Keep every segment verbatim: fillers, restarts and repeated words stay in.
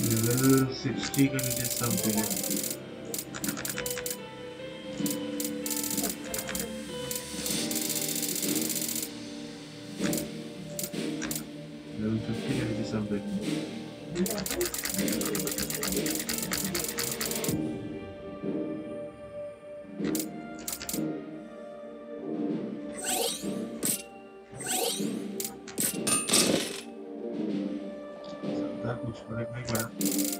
Level sixty can get something. Level fifty can get something. कुछ फर्क नहीं पड़ा।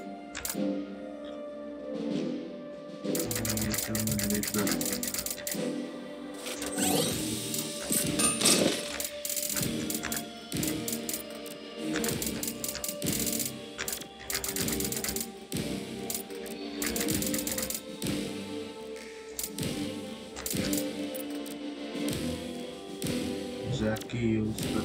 जैकी यूज कर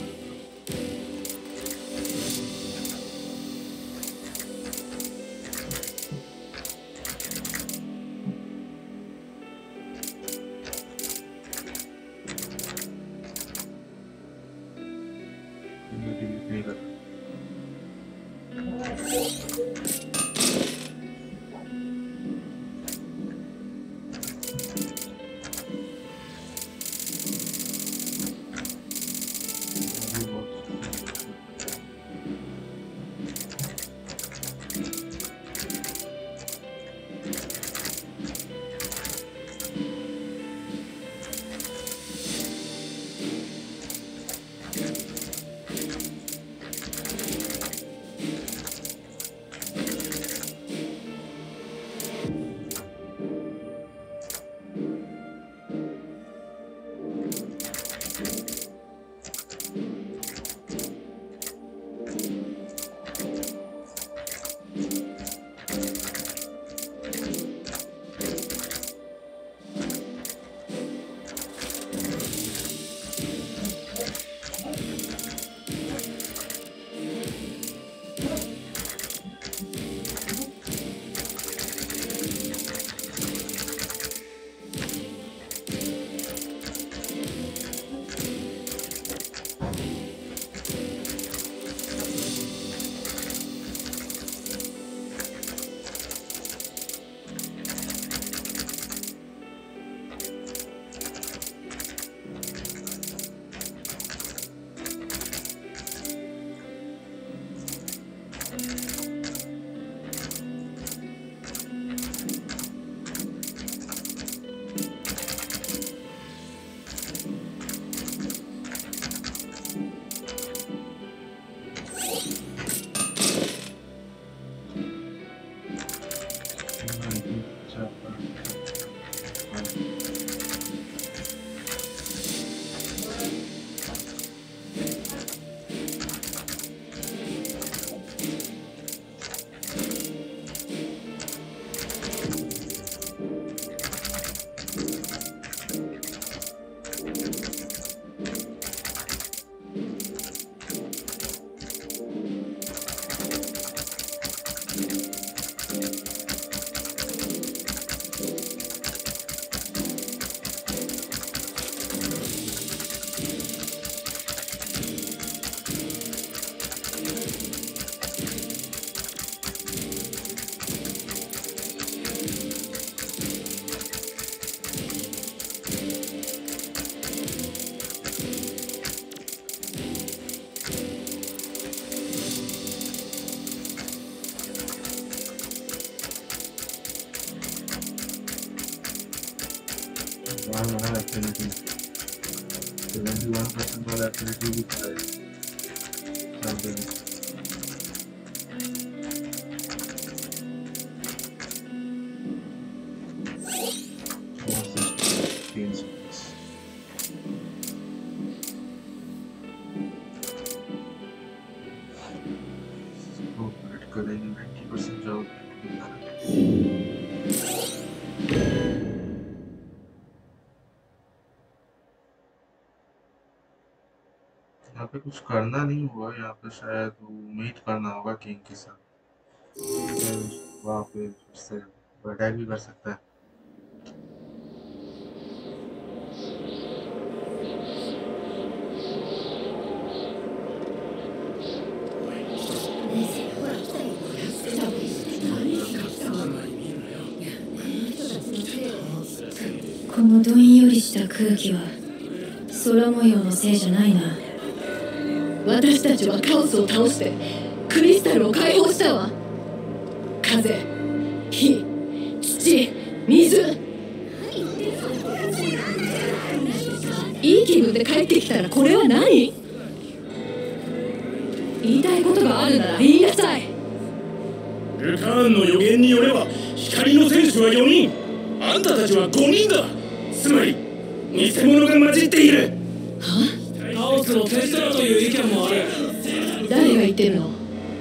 वाला एक्टिविटी seventy-one percent वाला एक्टिविटी भी कराए चलते करेंगे ninety percent जॉब यहाँ पे कुछ करना नहीं हुआ। यहाँ पे शायद मीट करना होगा किंग के साथ। वहाँ पे उससे अटैक भी कर सकता है। This is what they した空気は空模様のせいじゃないな。私たちはカオスを倒してクリスタルを解放したわ。風、火、土、水。いい気分で帰ってきたらこれは何？言いたいことがあるなら言いなさい。 ルカーンの予言によれば光の戦士はよにん、あんたたちはごにんだ。つまり偽物が混じっている。 は？ カオスの手伝うという意見もある。 誰が言ってるの？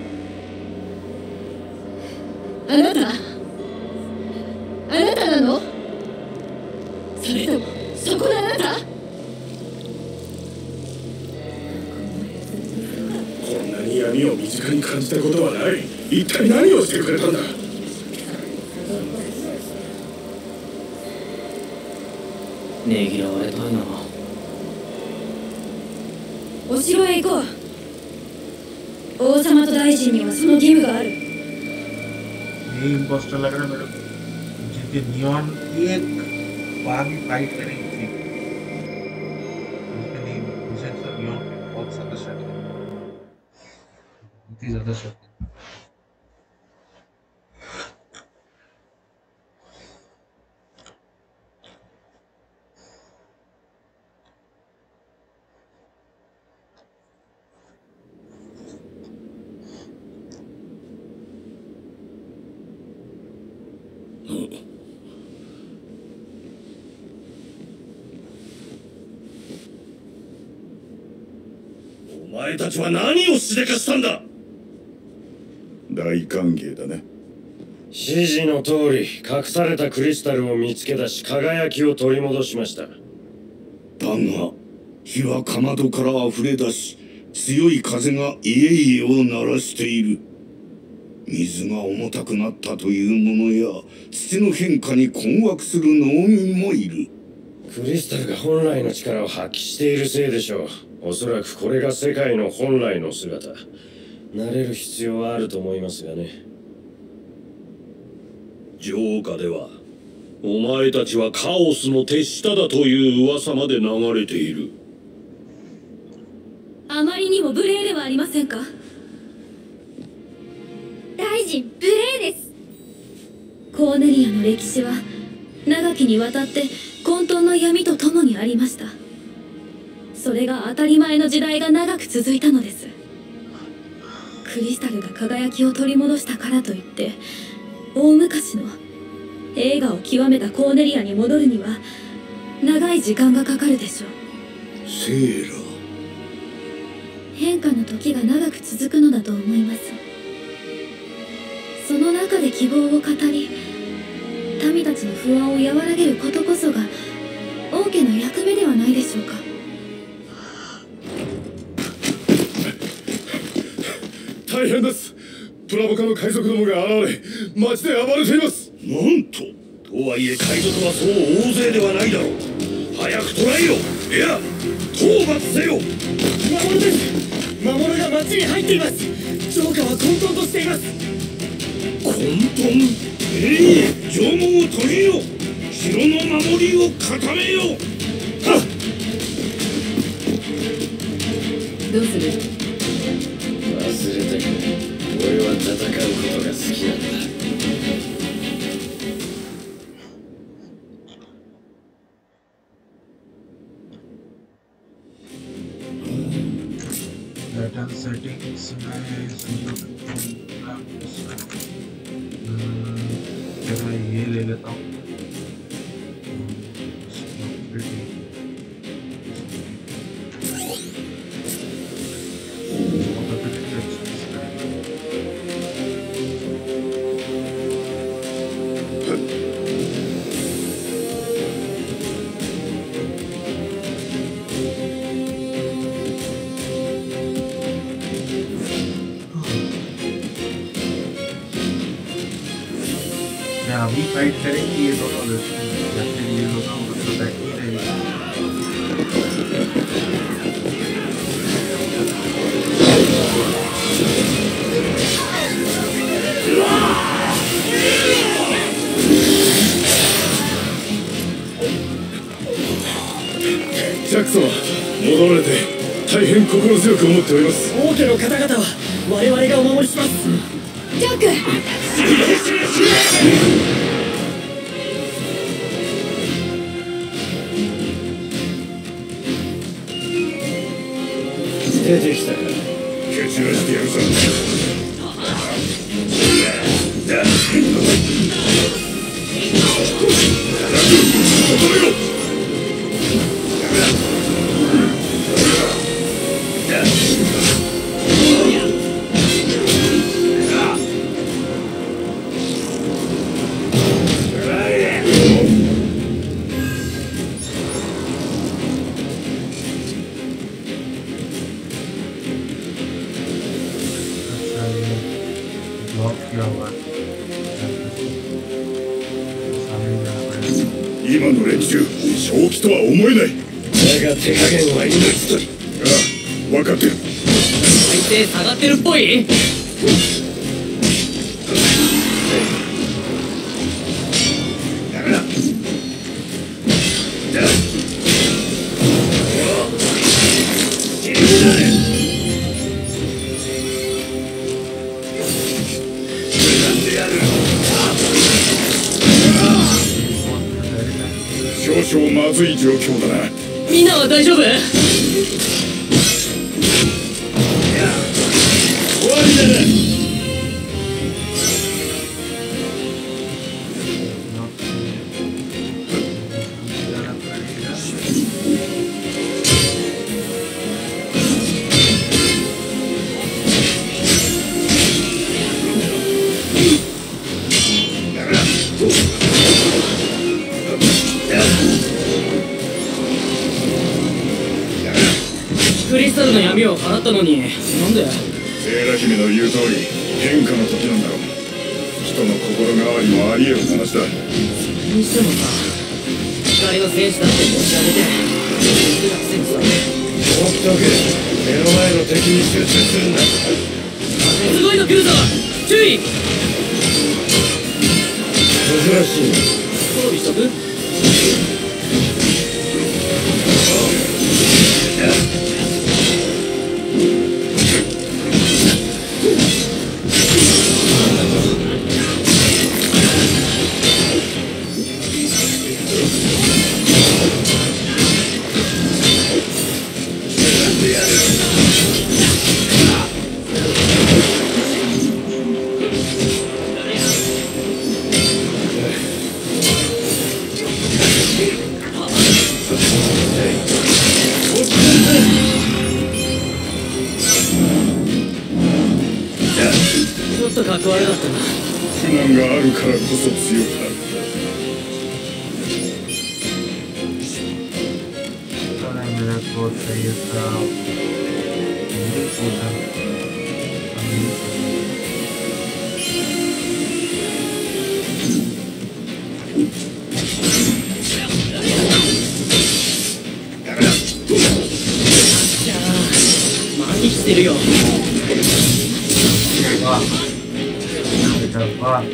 あなた？あなたなの？それともそこのあなた？ こんなに闇を身近に感じたことはない。一体何をしてくれたんだ。 ねぎらわれたいな。 お城へ行こう。王様と大臣にはその義務がある。 ये इम्पोस्टर लग रहा है मेरे को, जिनके नियॉन एक बार भी फाइट करेंगे थी, उसके लिए मुझे तो नियॉन बहुत ज्यादा शक है, बहुत ही ज्यादा शक है. Hmm. お前たちは何をしでかしたんだ。 大歓迎だね。 指示の通り隠されたクリスタルを見つけ出し輝きを取り戻しました。 だが火はかまどから溢れ出し、強い風が家々を鳴らしている。水が重たくなったというものや土の変化に困惑する農民もいる。 クリスタルが本来の力を発揮しているせいでしょう。おそらくこれが世界の本来の姿。慣れる必要はあると思いますがね。 城下ではお前たちはカオスの手下だという噂まで流れている。 あまりにも無礼ではありませんか。大臣、無礼です。コーネリアの歴史は長きにわたって混沌の闇と共にありました。それが当たり前の時代が長く続いたのです。クリスタルが輝きを取り戻したからといって大昔の栄華を極めたコーネリアに戻るには長い時間がかかるでしょう。 セーラ、 変化の時が長く続くのだと思います。その中で希望を語り民たちの不安を和らげることこそが王家の役目ではないでしょうか。 大変です。プラボカの海賊どもが現れ町で暴れています。 なんととはいえ海賊はそう大勢ではないだろう。早く捕らえよ。いや討伐せよ。 守です。守が町に入っています。城下は混沌としています。 混沌。ええ、城門を閉じよ。城の守りを固めよ。はっ。 どうする？ 忘れてくれ。俺は戦うことが好きなんだ。 Data settings में जरा ये ले लेता हूँ. अभी फाइट करेंगे ये दोनों जब तक ये दोनों मतलब बैठ ही रहेगा. 心強く思っております。 王家の方々は我々がお守りします。 ジャック。 出てきたか。 蹴散らしてやるさ。 ब्लॉक किया हुआ है। सामने जाना पड़ेगा। 今の連中正気とは思えない。 だが手加減は命取り。 ああ、分かってる。 体勢下がってるっぽい。少々まずい状況だな。 みんなは大丈夫？ 終わりだな。 クリスタルの闇を払ったのになんで？ セーラ姫の言う通り変化の時なんだろう。人の心変わりもあり得る話だ。 にしてもさ、光の戦士だって持ち上げて僕がくせにさ。 放っておけ。目の前の敵に集中するんだ。 すごいの来るぞ、注意。 珍しいな。 装備しとく？ちょっとかっこ悪かったな。 不満があるからこそ強くなる。 अरे मेरा कोड सही था। ये कोड 麻痺してるよ。 वाह बेटा वाह।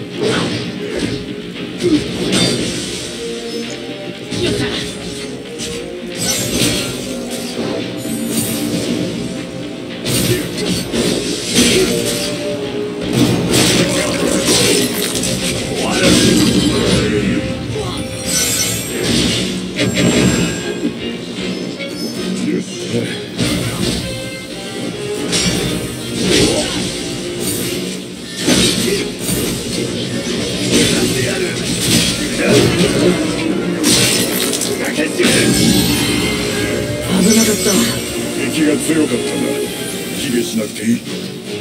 危なかった。 敵が強かったんだ。卑下しなくていい。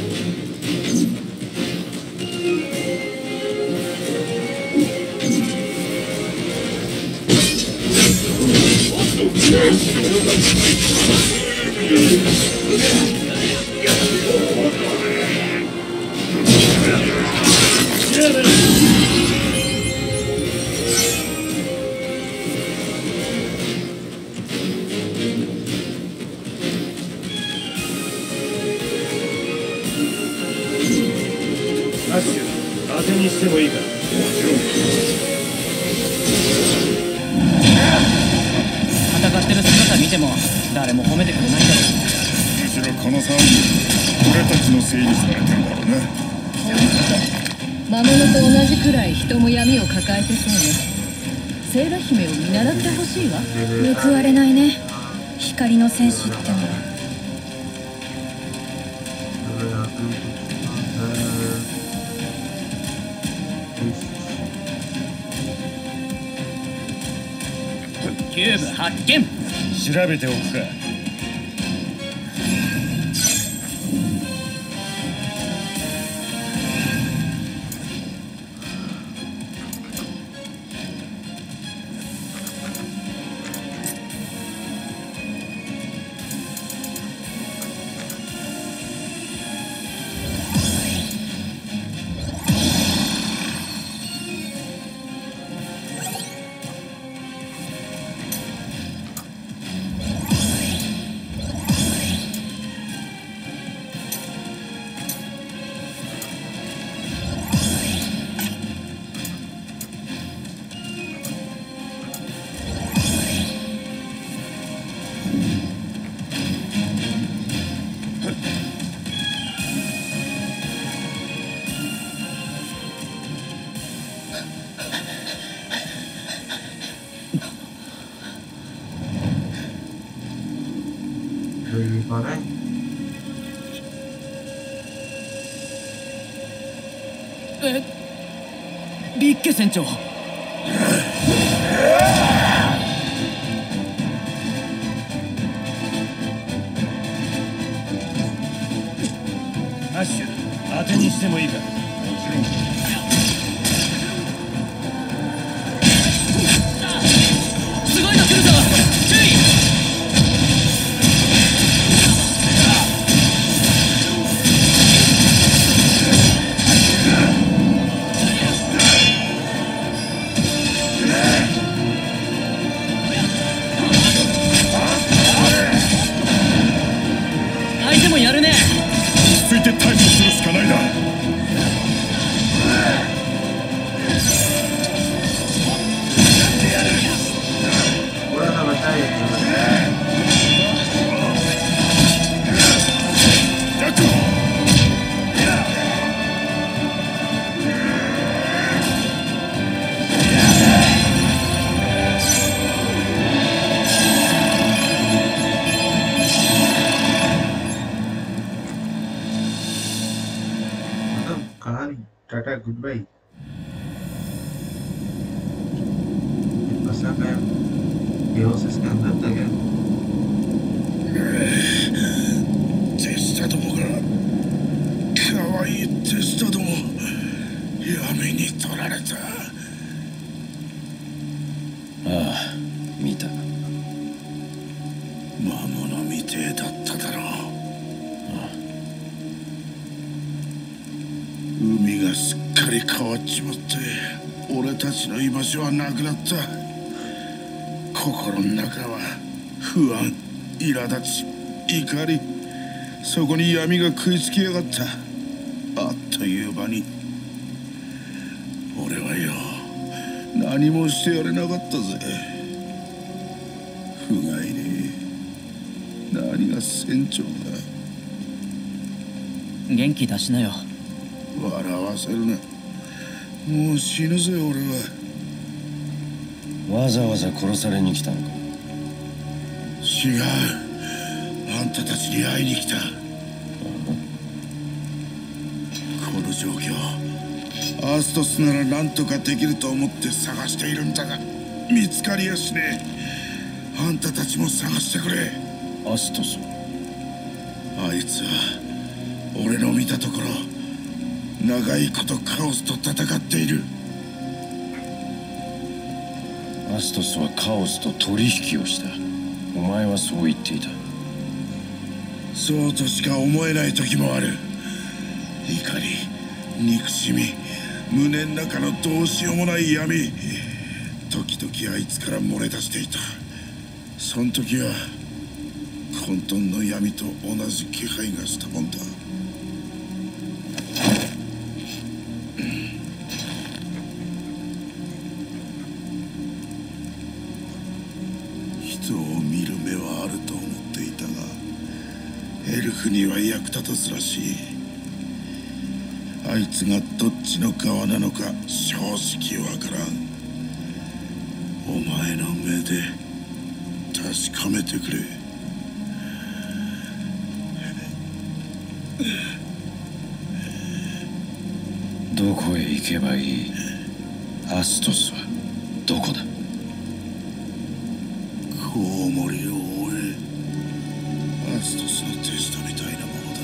アッシュ、当てにしてもいいか。もちろん。 戦ってる姿見ても誰も褒めてくれないんだろ。 一度この騒ぎ俺たちのせいにされてんだろうな。 ほんと魔物と同じくらい人も闇を抱えてそうね。セーラ姫を見習ってほしいわ。 報われないね、光の戦士ってのは。 キューブ発見。 調べておくか。 え、ビッケ船長。 アッシュ、当てにしてもいいか。もちろん。 すごいの来るぞ、注意。相手もやるね。 ついて対処するしかないな。 टाटा गुड बाय फंसा गया केओस इसके अंदर तक है 手下どもが可愛い手下ども闇に取られた。 ああ、見た。 魔物みてえだっただろう。海がすっかり変わっちまって俺たちの居場所はなくなった。心の中は不安、苛立ち、怒り、そこに闇が食いつきやがった。あっという間に俺はよ何もしてやれなかったぜ。不甲斐ねえ。何が船長だ。 元気出しなよ。 笑わせるな。もう死ぬぜ俺は。 わざわざ殺されに来たのか。 違う、あんたたちに会いに来た。この状況アストスなら何とかできると思って探しているんだが見つかりやしねえ。あんたたちも探してくれ。 アストス。 あいつは俺の見たところ長いことカオスと戦っている。 アストスはカオスと取引をした。お前はそう言っていた。 そうとしか思えない時もある。怒り、憎しみ、胸の中のどうしようもない闇、時々あいつから漏れ出していた。そん時は混沌の闇と同じ気配がしたもんだ。人を見る目はあると思っていたがエルフには役立たずらしい。あいつがどっちの側なのか正直わからん。お前の目で確かめてくれ。 どこへ行けばいい？アストスはどこだ？ コウモリを追え。アストスの手下みたいなものだ。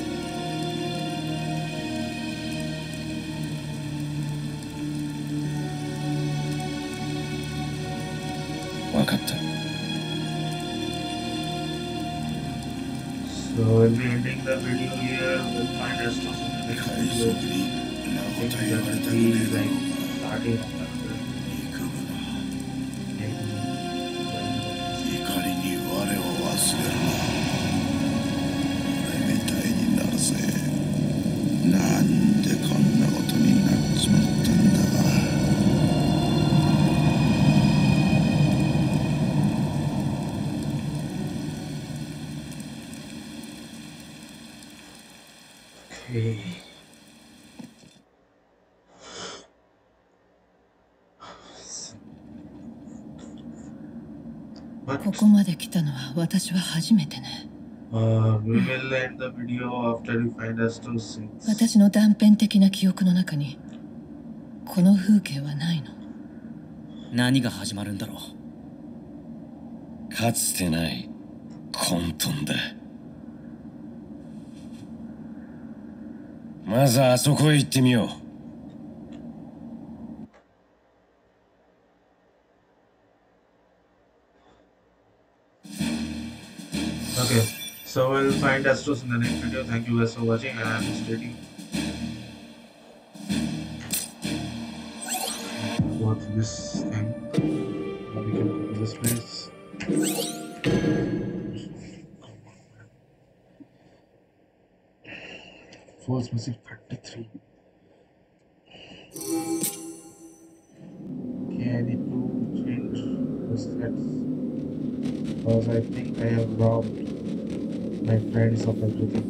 分かった。 So we'll be ending the video here. We'll find Astos in the next 海 video. 賊にんなこ Things と言わ that れたく will ね be えだろ like うが。 starting after 憎むな。 maybe 怒りに我を忘れるな。俺みたいになるぜ。なんでこんなことになっちまったんだ。 Okay. ここまで来たのは私は初めてね。 Uh, we will end the video after we find Astos. 私の断片的な記憶の中にこの風景はないの。 何が始まるんだろう。 かつてない混沌だ。まずあそこへ行ってみよう。 Okay, so we'll find Astos in the next video. Thank you guys for watching and I'm stating what's this thing. Now we can go to this place. Force missile thirty-three. Okay, I need to change the stats because I think I have robbed my friends of everything.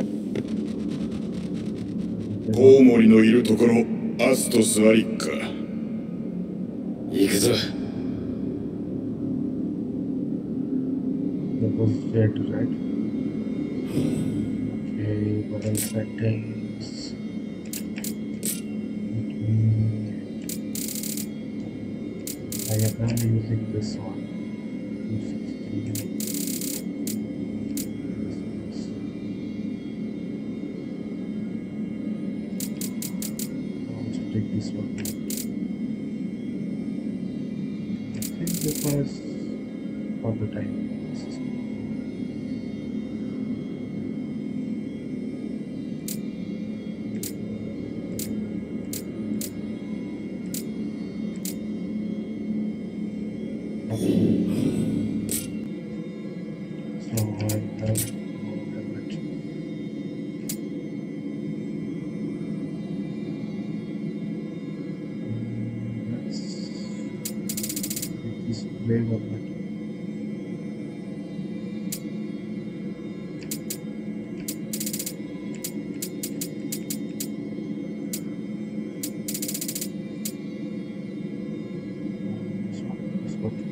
コウモリのいるところ、アストスありか。 行くぞ。 That was dead, right? Okay, what else settings? I am only using this one. two sixty. I'll take this one. I think this one is for the time. This is so I have no limit. Let's get this play button. This one, this one.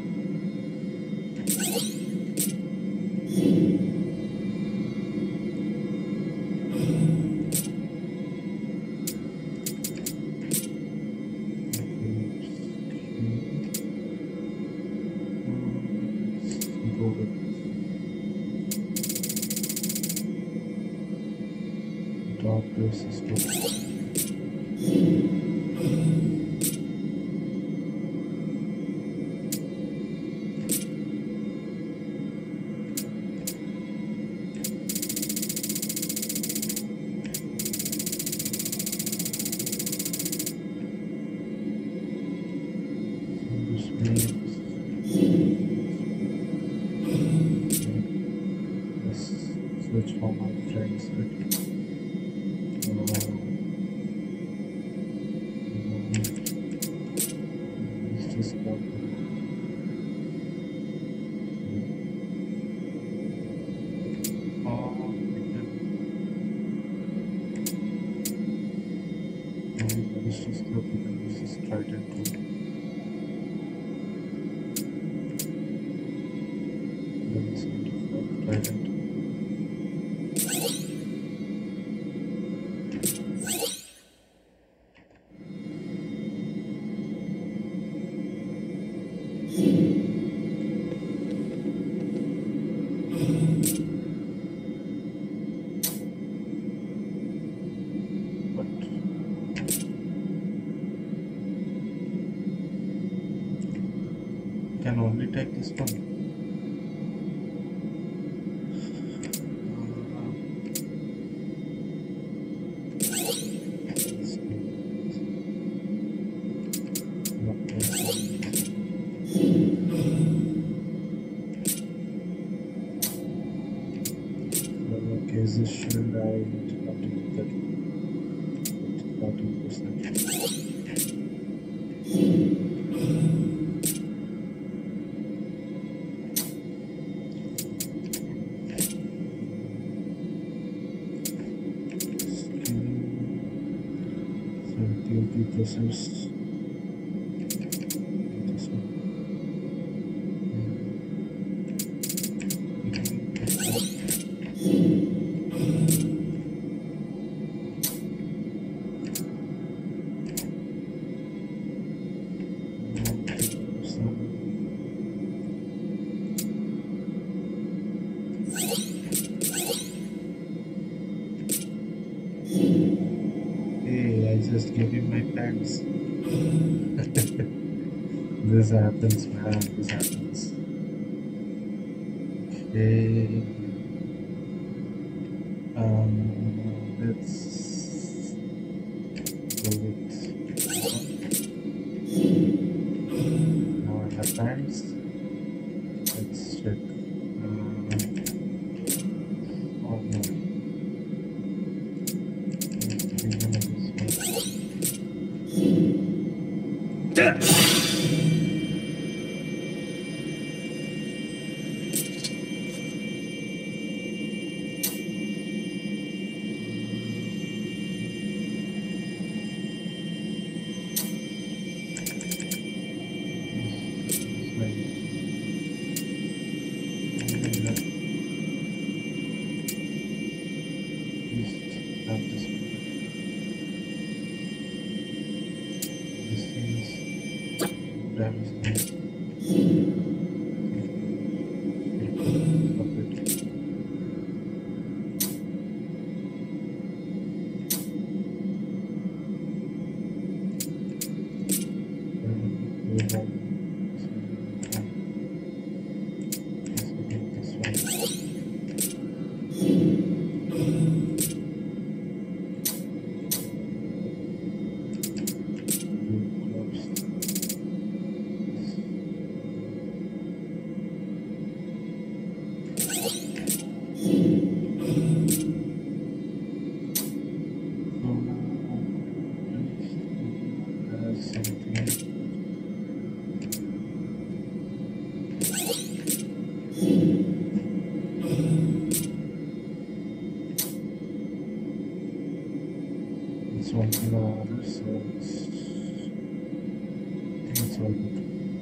Go with doctor system. This means let's switch for my friends. Uh, can only take this one. Okay, this should I need to continue that fourteen percent. Process this one. Hey, I just gave him my pants. This happens, man. This happens. Okay. Um, let's go with now I have pants. Let's check. Um, oh no. It's one kilowatt, so it's, it's all good.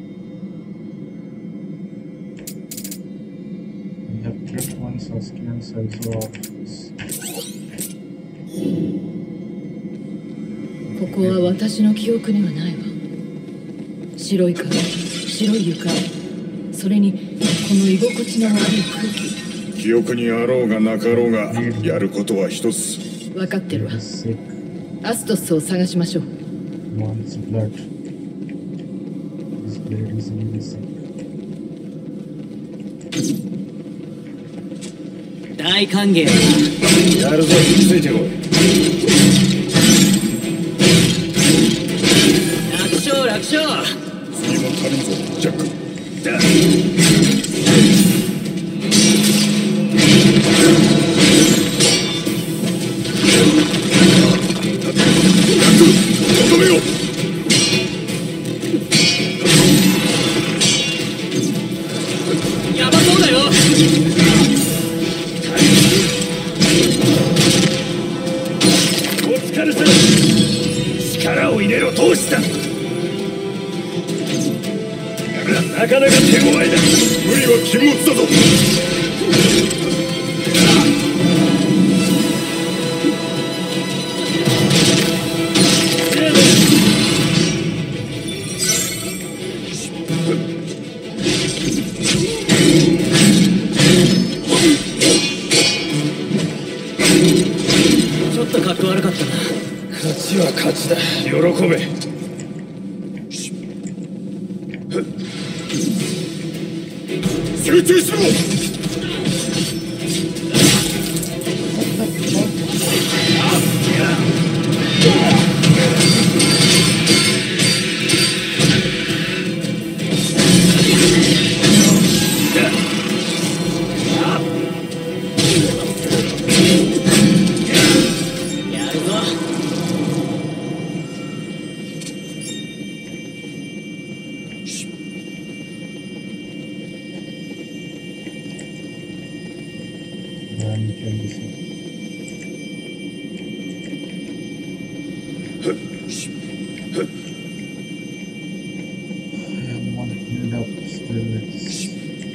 We have kept one Saskian also off this. ここは私の記憶にはないわ。白い壁、白い床、それにこの居心地の悪い空気。 記憶にあろうがなかろうがやることは一つ。 分かってるわ。アストスを探しましょう。 One's blood. His blade is missing. 大歓迎。 やるぞ、ついてこい。 楽勝楽勝。 次も足りんぞ、ジャック。だ。止めよう。 やばそうだよ。 お疲れさま。力を入れろ、どうした。なかなか手強いだ。 無理は禁物だぞ。 ちょっとかっこ悪かったな。 勝ちは勝ちだ。喜べ。 集中しろ。 やるぞ。 何県ですよ。I am one hand up stairs.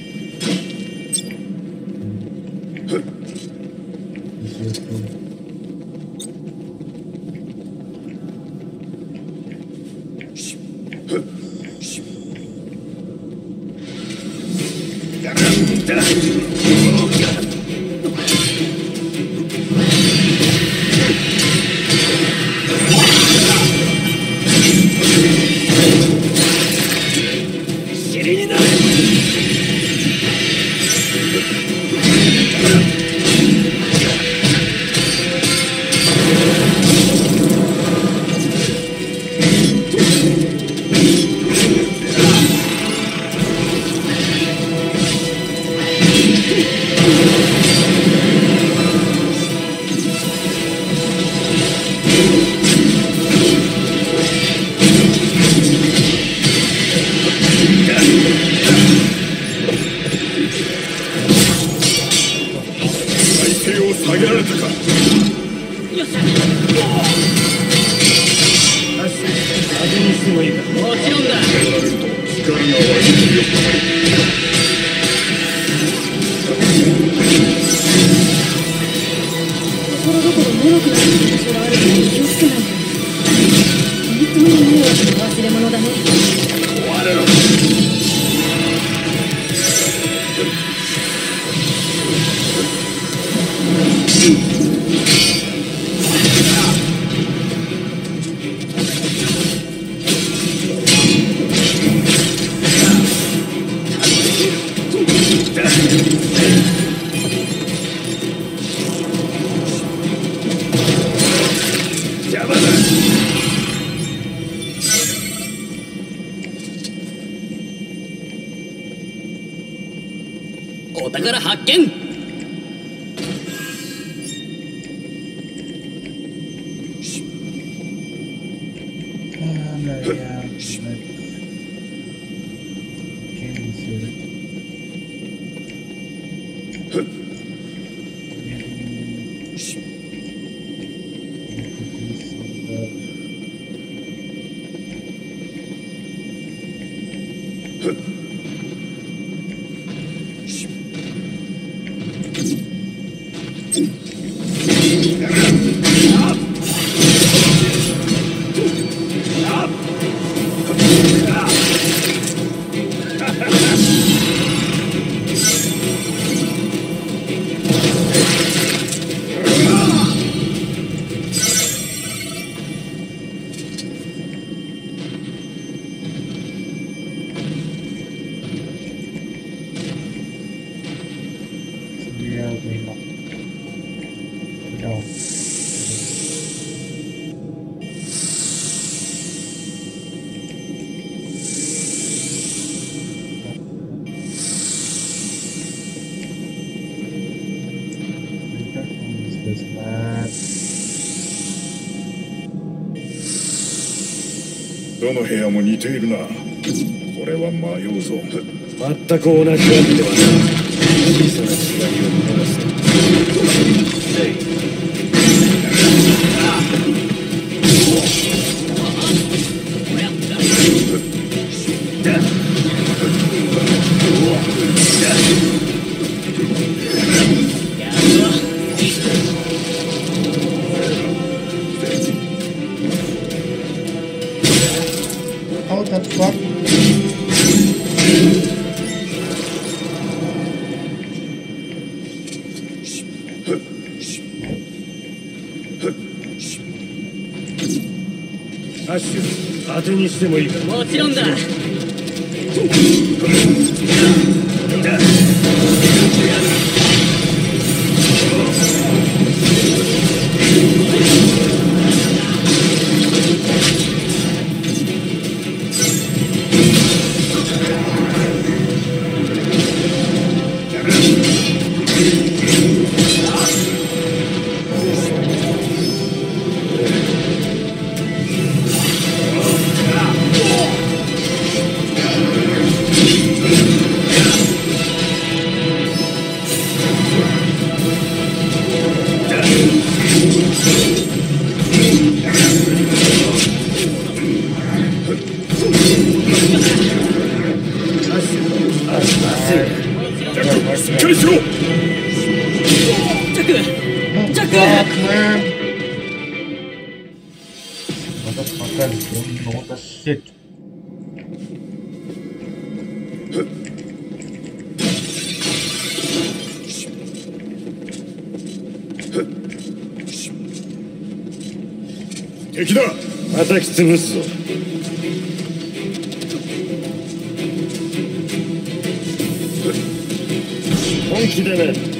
お宝発見。 どの部屋も似ているな。これは迷うぞ。 全く同じわけではない。小さな違いを見逃す。 How the fuck? アッシュ、当てにしてもいいか。 もちろんだ。 敵だ。 叩き潰すぞ。本気でね。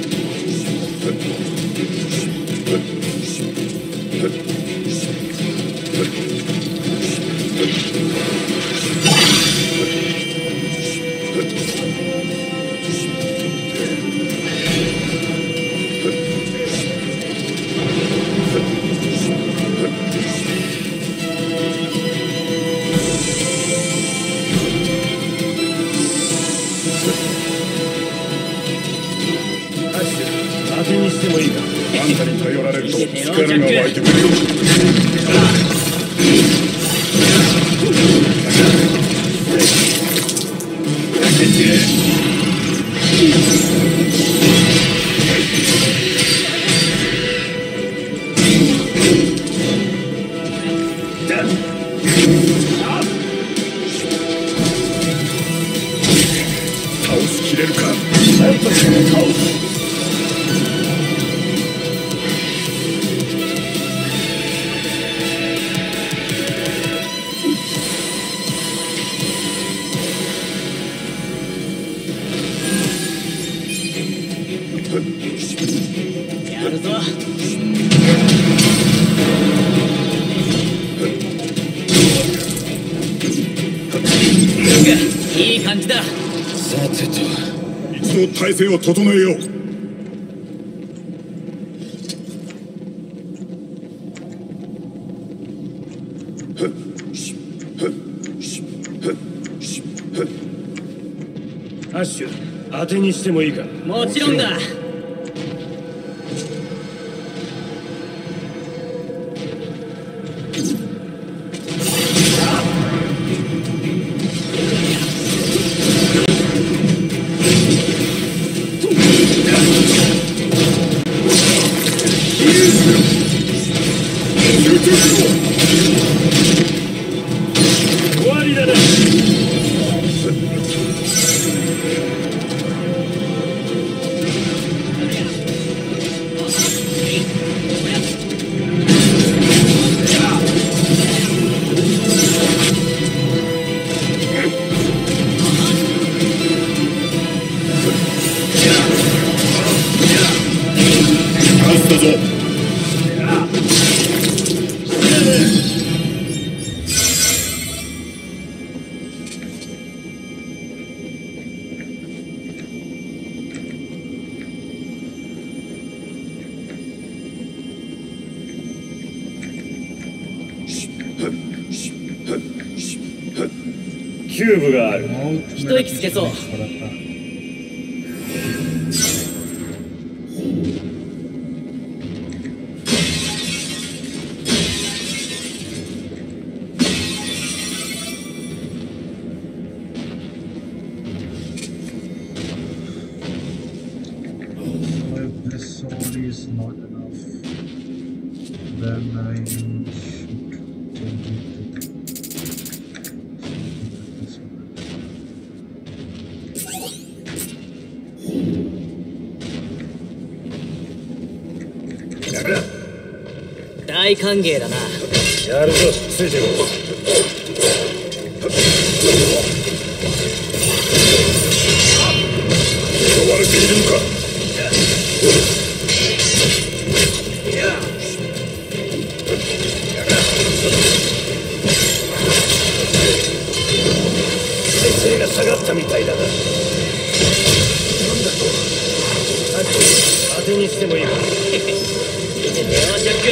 当てにしてもいいか。 あんたに頼られると力が湧いてくるよ。倒しきれるか。なんとしても倒す。 やるぞ。いい感じだ。 さてと一度体勢を整えよう。 アッシュ、当てにしてもいいか。 もちろんだ。 終わりだな。 勝ったぞ。 キューブがある。 一息つけそう。 This only is not enough. Then I should change it to this one. 大歓迎だな。 やるぞ、ついてこい。 われているのか。 体勢が下がったみたいだな。なんだと。当てにしてもいいか。見ててよ、ジャック。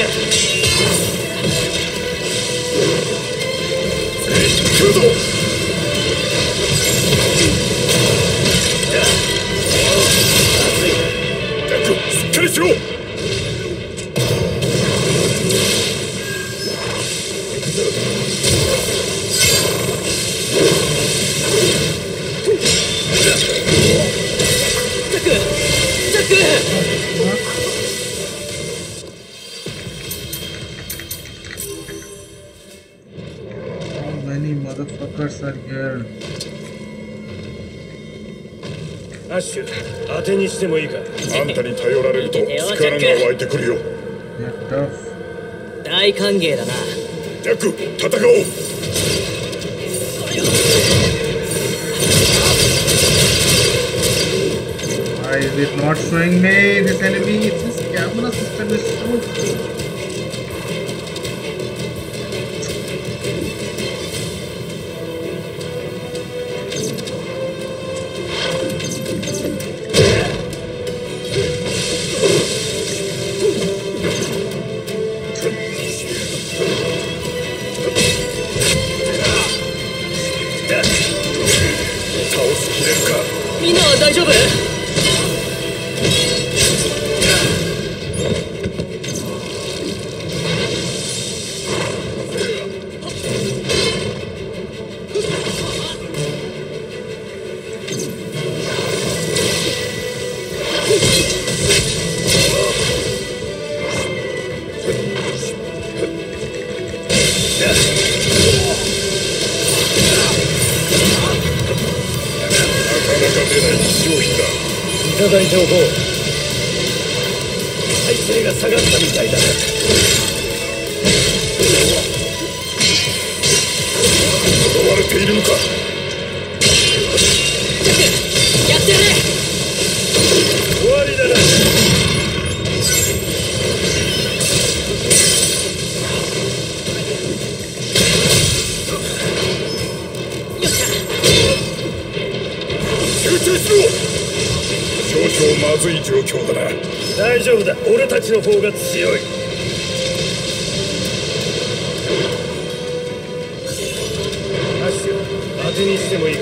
来るぞ。ジャック、しっかりしろ。 How many motherfuckers are here? アッシュ、当てにしてもいいか。 あんたに頼られると力が湧いてくるよ。 Get tough. 大歓迎だな。 ジャック、戦おう。 Why is it not showing me this enemy? This camera system is so. 倒しきれるか。 みんなは大丈夫？ いただいておこう。体勢が下がったみたいだな。 襲われているのか。 やってやれ。 終わりだな。 集中しろ。少々まずい状況だな。 大丈夫だ、俺たちの方が強い。アッシュ、当てにしてもいいか。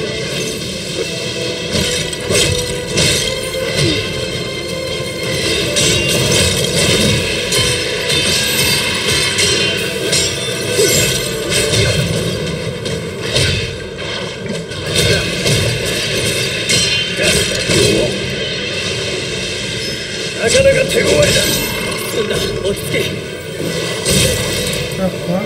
なかなか手強いだ。 そんな、落ち着け。 The fuck?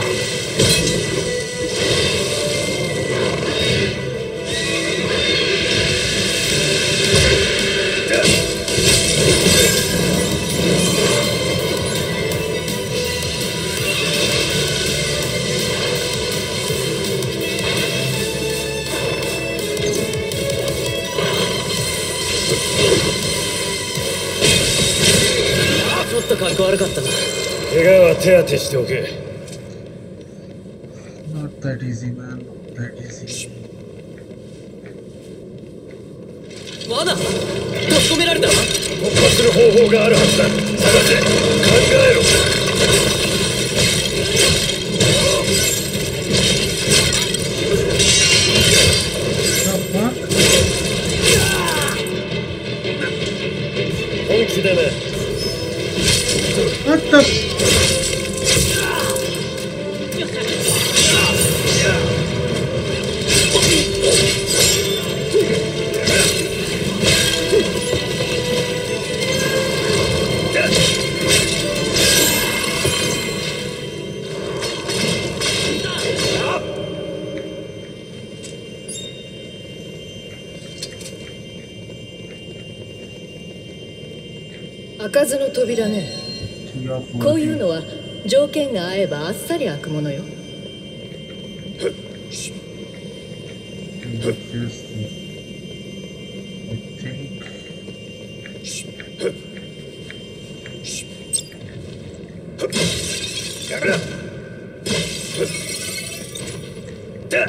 ちょっとかっこ悪かったな。 怪我は手当てしておけ。 Not that easy, man. Not that easy. まだ閉じ込められた？ 突破する方法があるはずだ。探せ、考えろ。 The fuck? 本気だな。 What the? 開かずの扉ね。 Key of こういう working. のは条件が合えばあっさり開くものよ。 What is this? I think やめろ。だ。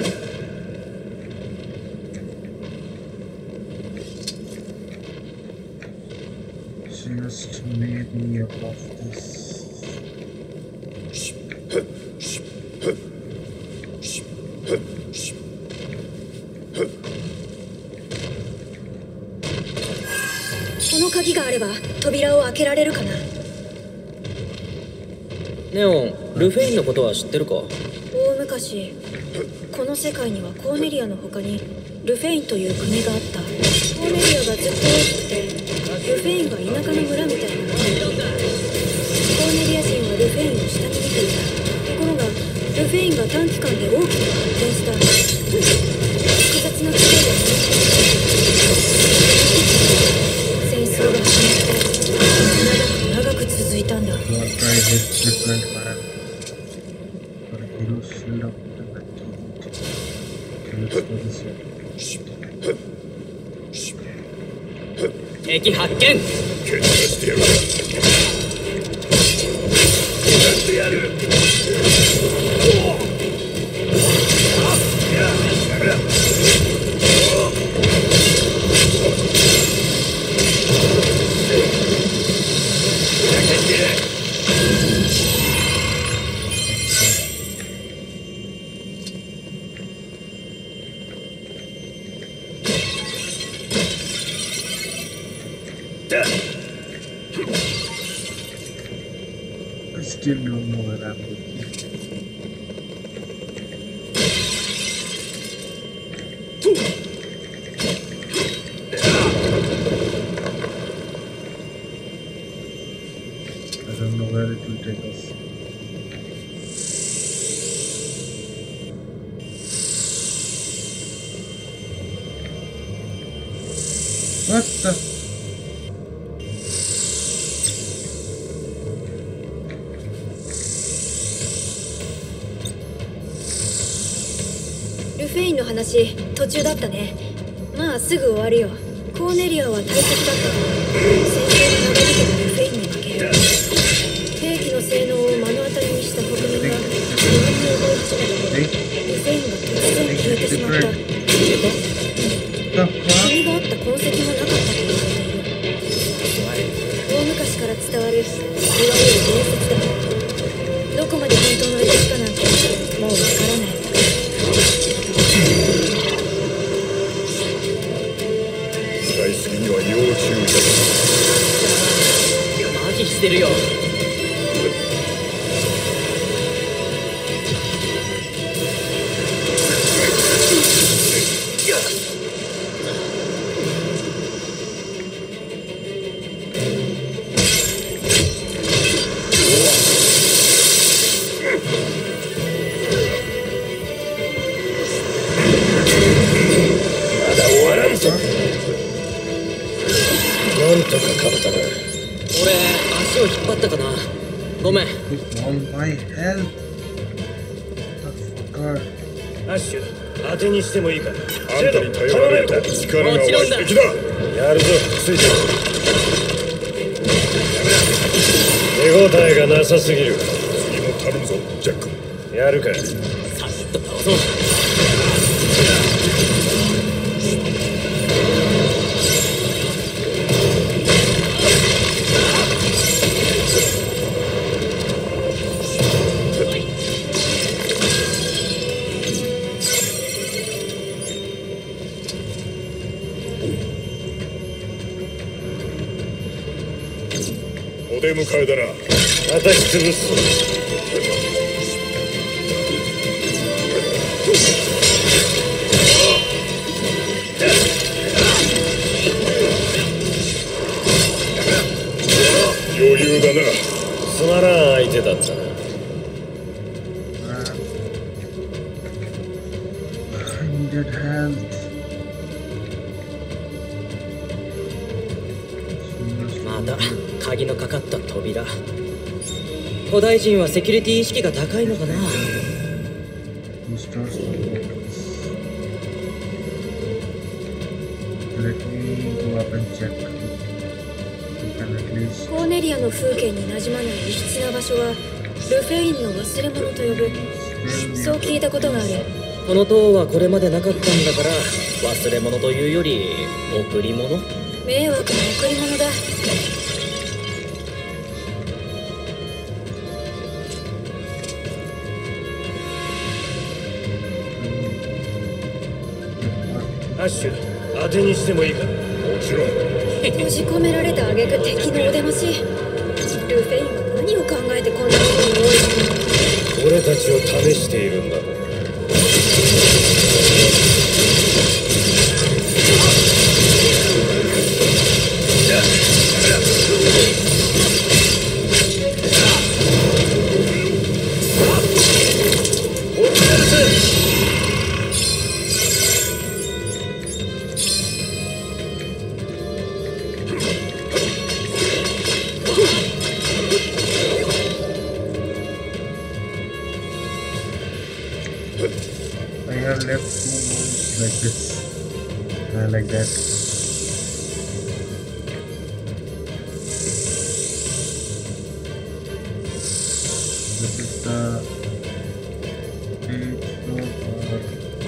Just maybe above this. この鍵があれば扉を開けられるかな。 ネオン、ルフェインのことは知ってるか？ 大昔、この世界にはコーネリアの他にルフェインという国があった。コーネリアがずっと大きくて、ルフェインは田舎の村みたいな。コーネリア人はルフェインを下に見ていた。ところがルフェインが短期間で大きく発展した。複雑な規模で戦争が始まって長く長く続いたんだ。 敵発見。 蹴散らしてやる。やってやる。やめろ。 I still don't know where I'm looking. I don't know where it will take us. What the? ルフェインの話途中だったね。まあすぐ終わるよ。コーネリアは大敵だったが戦争が長引けばルフェインに負ける。兵器の性能を目の当たりにした国民が不安に覚え始めた頃、ルフェインが突然消えてしまった。国があった痕跡もなかったと言われている。大昔から伝わるいわゆる伝説だ。どこまで本当の歴史かなんてもうわからない。 使いすぎには要注意だ。 麻痺してるよ。 なんとか勝ったな。 俺、足を引っ張ったかな。ごめん。 With all my health. God. アッシュ、当てにしてもいいか。 あんたに頼られると力が湧いてきだ。 やるぞ、ついてる。手応えがなさすぎる。 次も頼むぞ、ジャック。 やるか。 サクッと倒そう。 お出迎えだな。 叩き潰す。 余裕だな。 つまらん相手だったな。 I needed help. まだ鍵のかかった扉。古代人はセキュリティ意識が高いのかな。 Restores the focus. Let me go up and check. can at least コーネリアの風景に馴染まない異質な場所はルフェインの忘れ物と呼ぶ。 spell そう聞いたことがある。 この塔はこれまでなかったんだから忘れ物というより贈り物。 迷惑な贈り物だ。 アッシュ、当てにしてもいいか。 もちろん。 閉じ込められた挙句敵のお出まし。ルフェインは何を考えてこんなことに用意したの。 俺たちを試しているんだろう。 I have left two wounds like this, uh, like that. This is the page for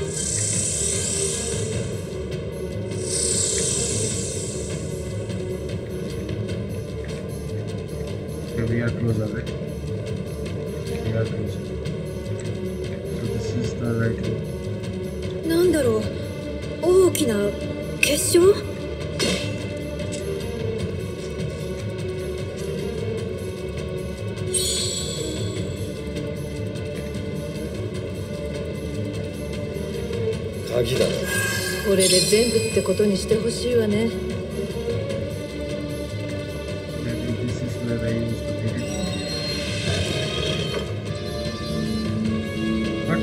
okay, we are closer, right? We are closer. So this is the right way. なんだろう、大きな結晶。 鍵だ。 これで全部ってことにしてほしいわね。 Maybe this is where I used to hit it. What?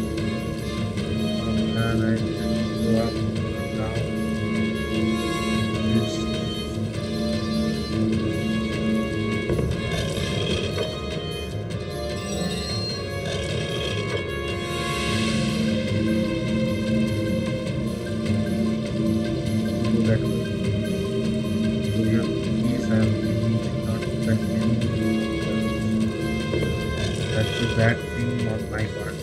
Oh man, I didn't go up now. Yes. Go that way. So yeah, these I will not continue. That's a bad thing on my part.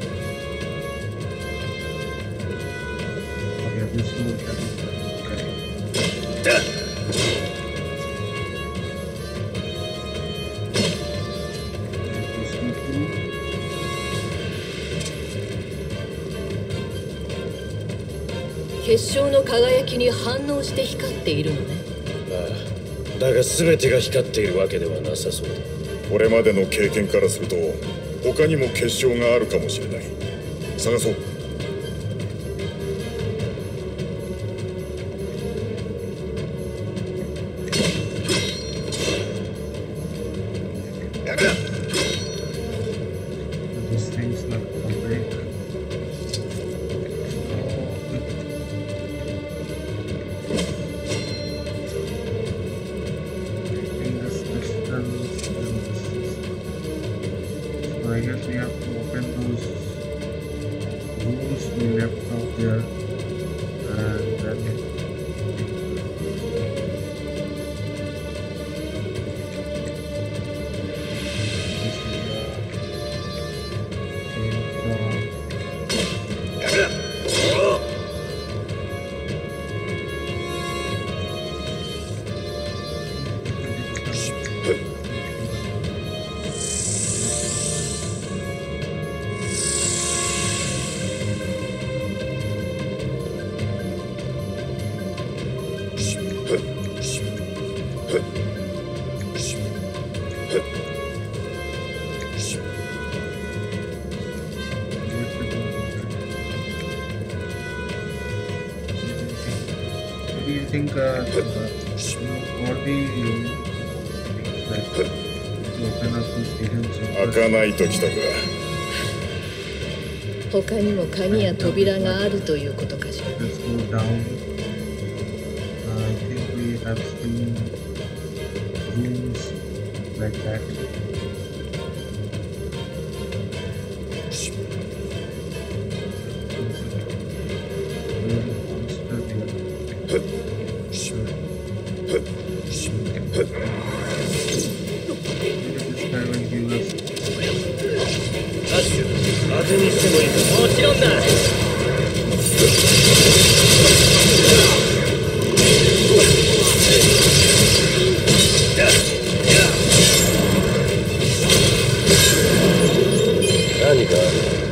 Okay, this will okay. This will through. 結晶の輝きに反応して光っているのね。 ああ、だが全てが光っているわけではなさそうだ。 これまでの経験からすると他にも結晶があるかもしれない。探そう。 This thing's not gonna break. In this distance, and this is- so I guess we have to open those rooms we left out there, and then this is the chain from What do you think, uh, uh, you know, what do you like to open up these hidden 開 chambers? かないときたか。 他にも鍵や扉があるということかしら。 Let's go down. Uh, I think we have seen rooms like that. There's a monster here. てにしてもいいか。 もちろんだ。 何かある。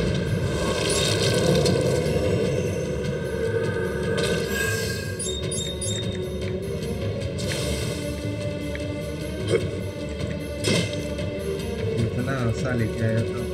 इतना आशा लेके आया था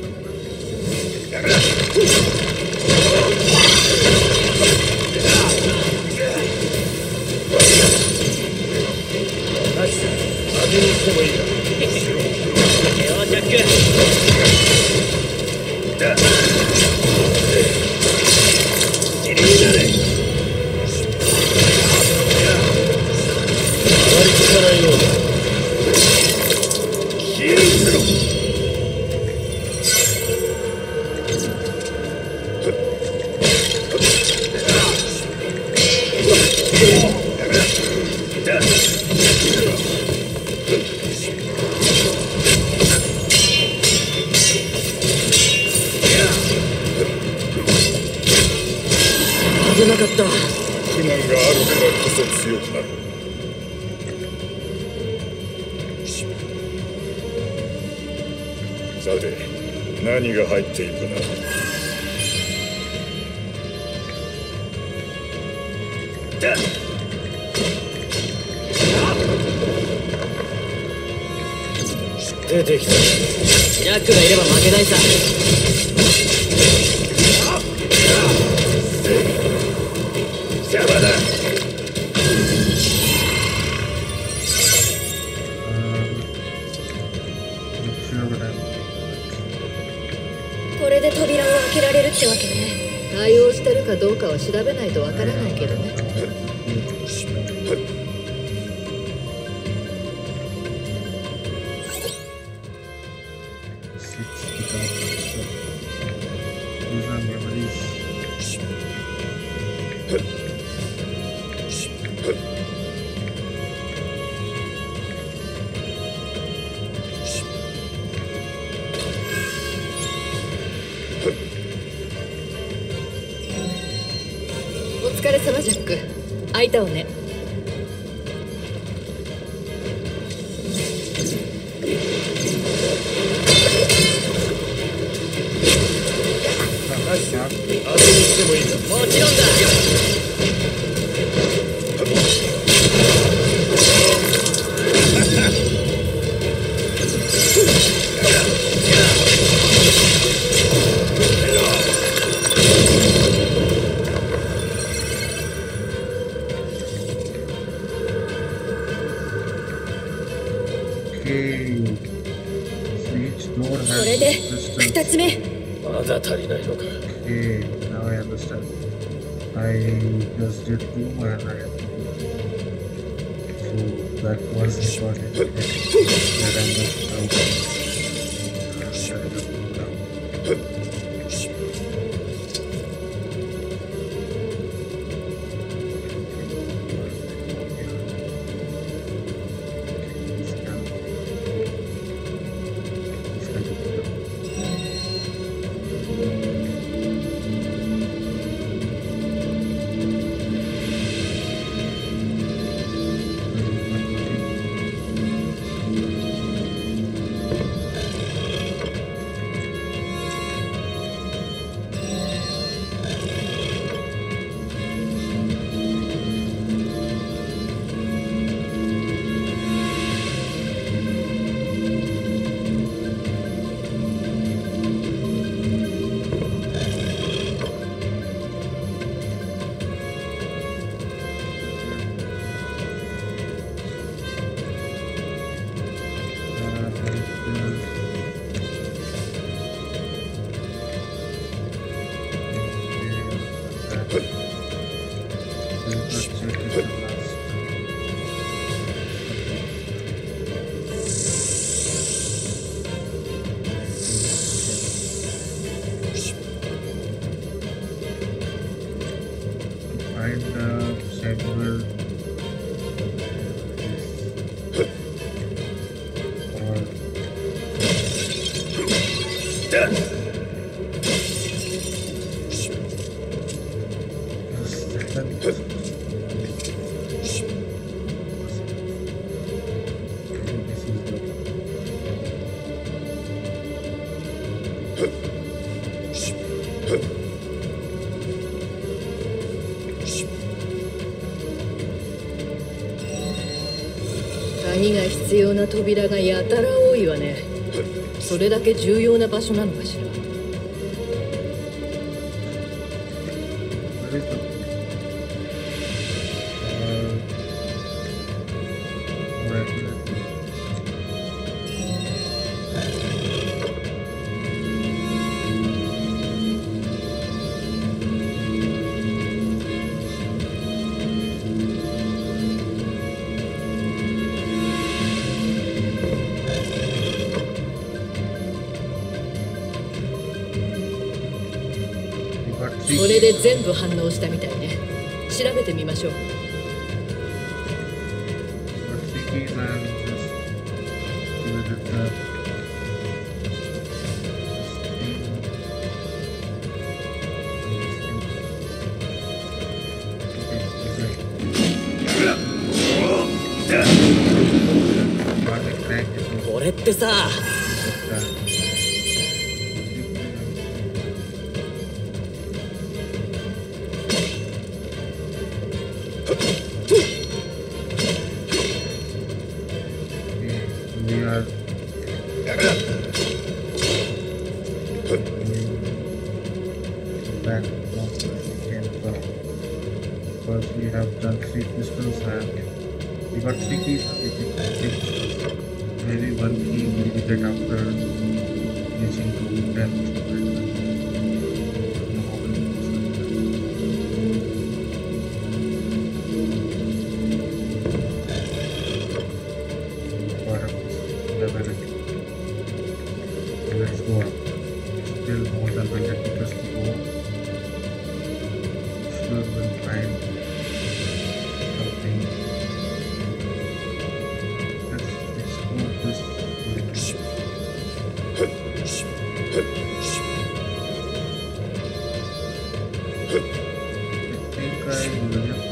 危なかった。 苦難があるからこそ強くなる。さて何が入っているかな。 出てきた。 ジャックがいれば負けないさ。 邪魔だ。 これで扉を開けられるってわけね。 対応してるかどうかは調べないとわからないけどね。お疲れ様ジャック。開いたわね。 当てにしてもいいか。 もちろんだ。 これで二つ目。 まだ足りないのか。 Okay, now I understand. I just did two more and I so that was important. That I must out. Shut it down. Find the Samuel or 鍵が必要な扉がやたら多いわね。それだけ重要な場所なのかしら。 Where is the uh, right here. We got こ three れで全部反応したみたいね。調べてみましょう。 got three keys and just give it a tap. Okay, okay. これってさ、 We are back from temple because we have done three pistols and we got three keys. We can take maybe one key will be get after using two ten. Let's go up. Still more than one hundred meters to go. Sure we'll find something. Let's explore this. I think I will have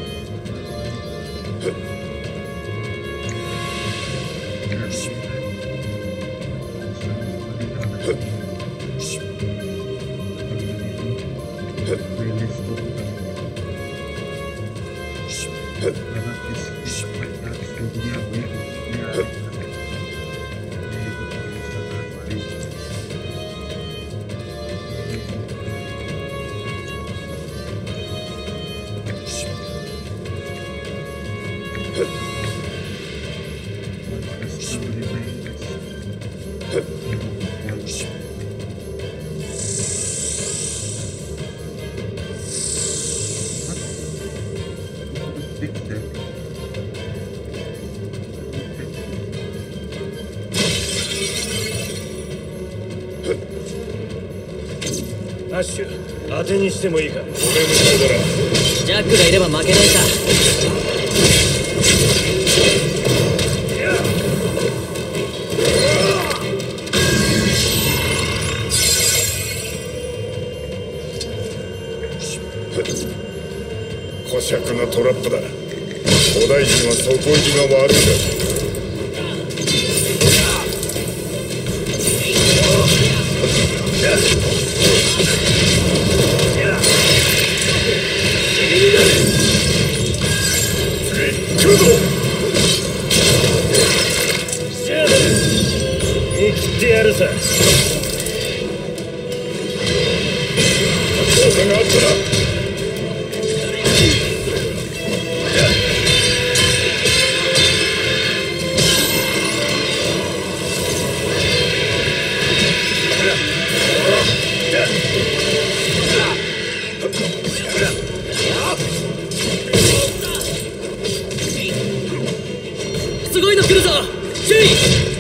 アッシュ、当てにしてもいいか。俺もそうだな。 ジャックがいれば負けないさ。 小尺なトラップだ。古代人は底意地が悪いんだ。 見切ってやるさ。 効果があったな。 すごいの来るぞ。注意。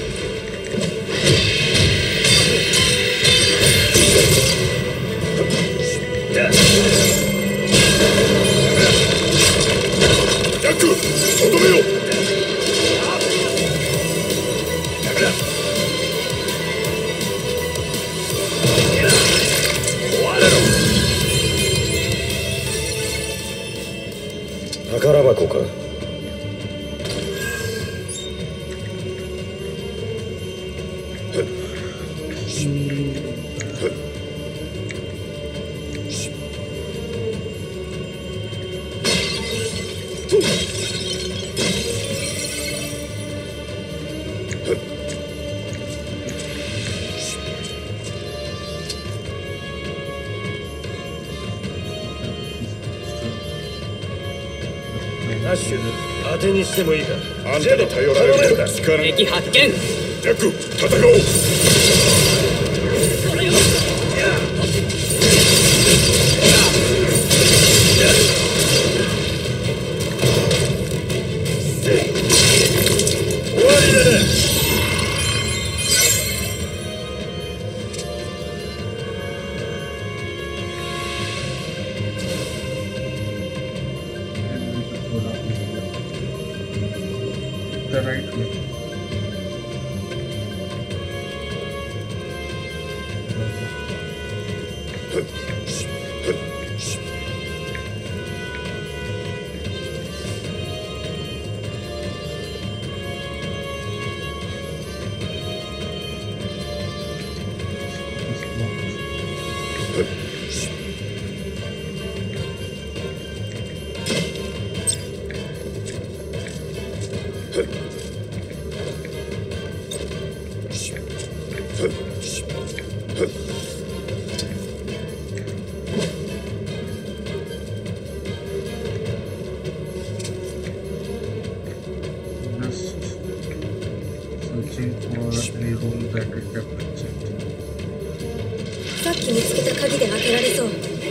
ジャック、とどめよう。 宝箱か。 ッシュ当てにしてもいいか。 あんたに頼られると聞かない。 敵発見。 ジャック、戦おう。 終わりだね。 The right way. Searching for any room that we have checked. さっき見つけた鍵で開けられそう。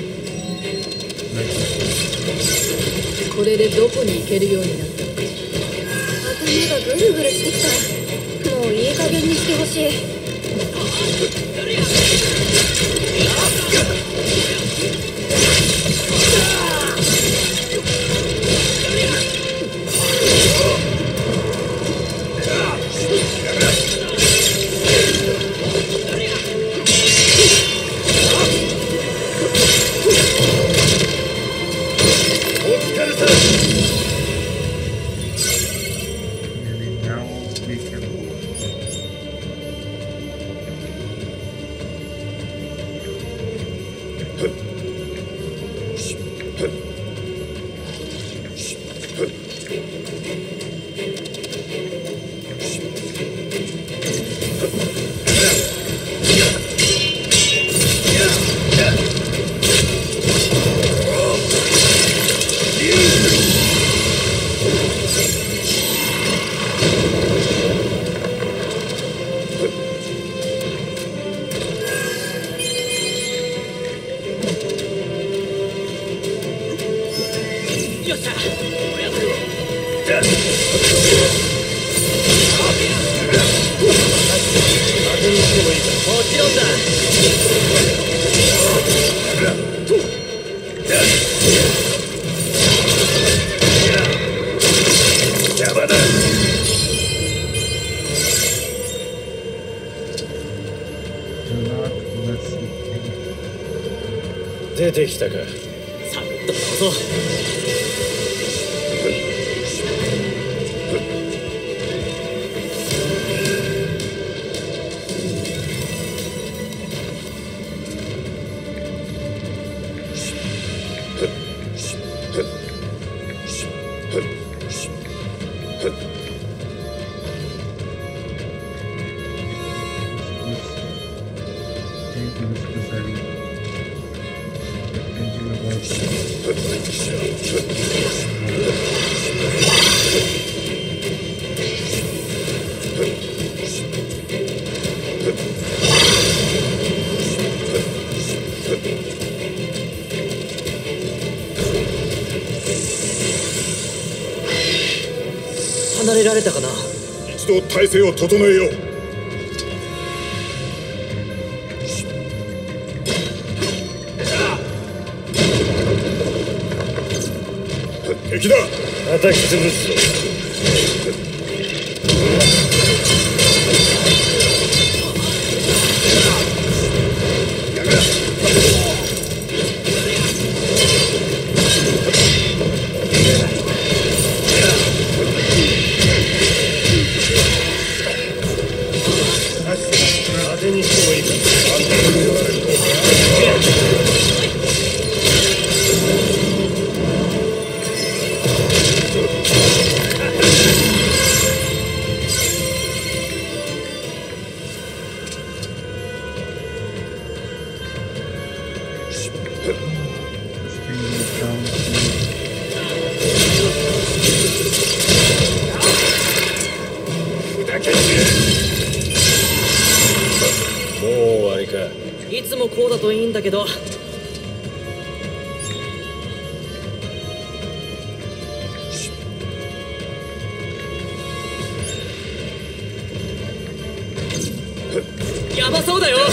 これでどこに行けるようになったのか。 頭がぐるぐるしてきた。もういい加減にしてほしい。 出てきたか。 サクッと倒そう。離れられたかな。 一度体勢を整えよう。敵だ。 叩き潰すぞ。当てにしてもいいか。あんたに言われると。 This thing goes down to か。 いつもこうだといいんだけど。やばそうだよ。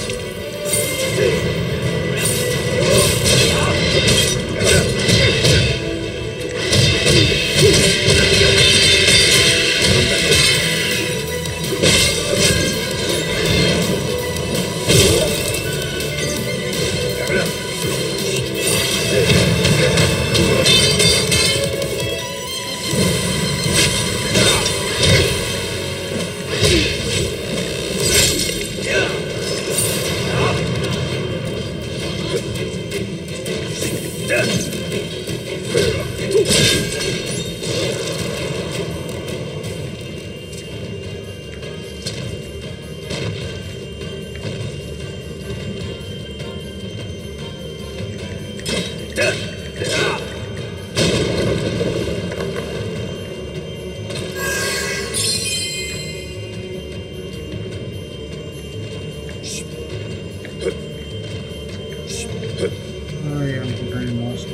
I am very lost.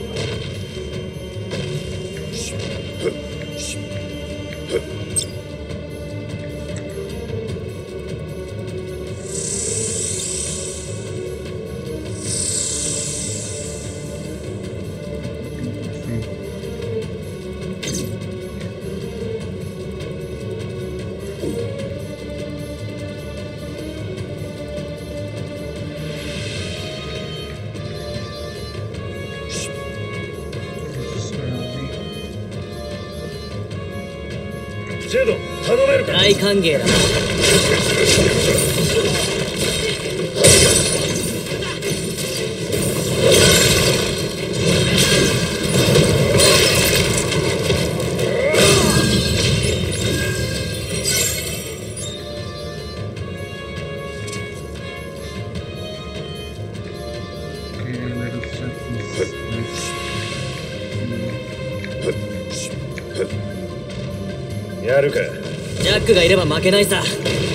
ジェド、頼めるか。 大歓迎だな。 やるか。 ジャックがいれば負けないさ。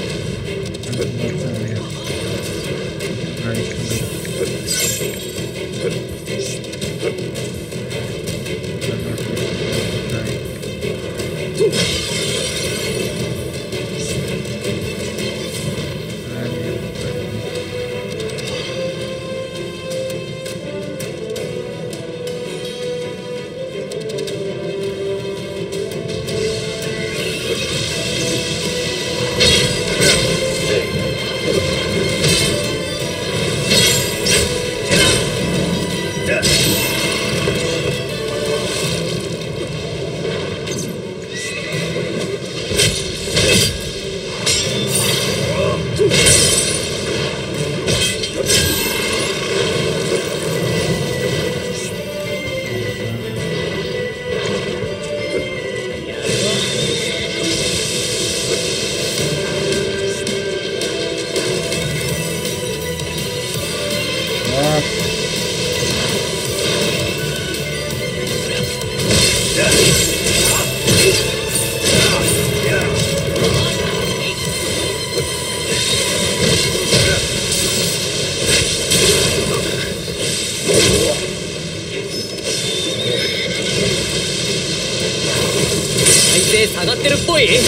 下がってるっぽい。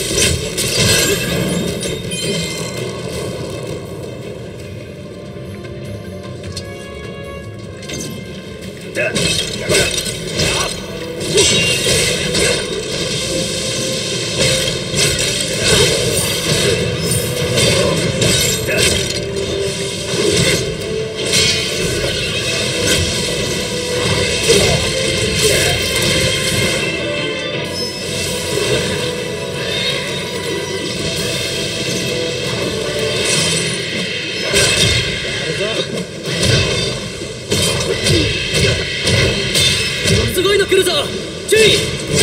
すごいの来るぞ。注意。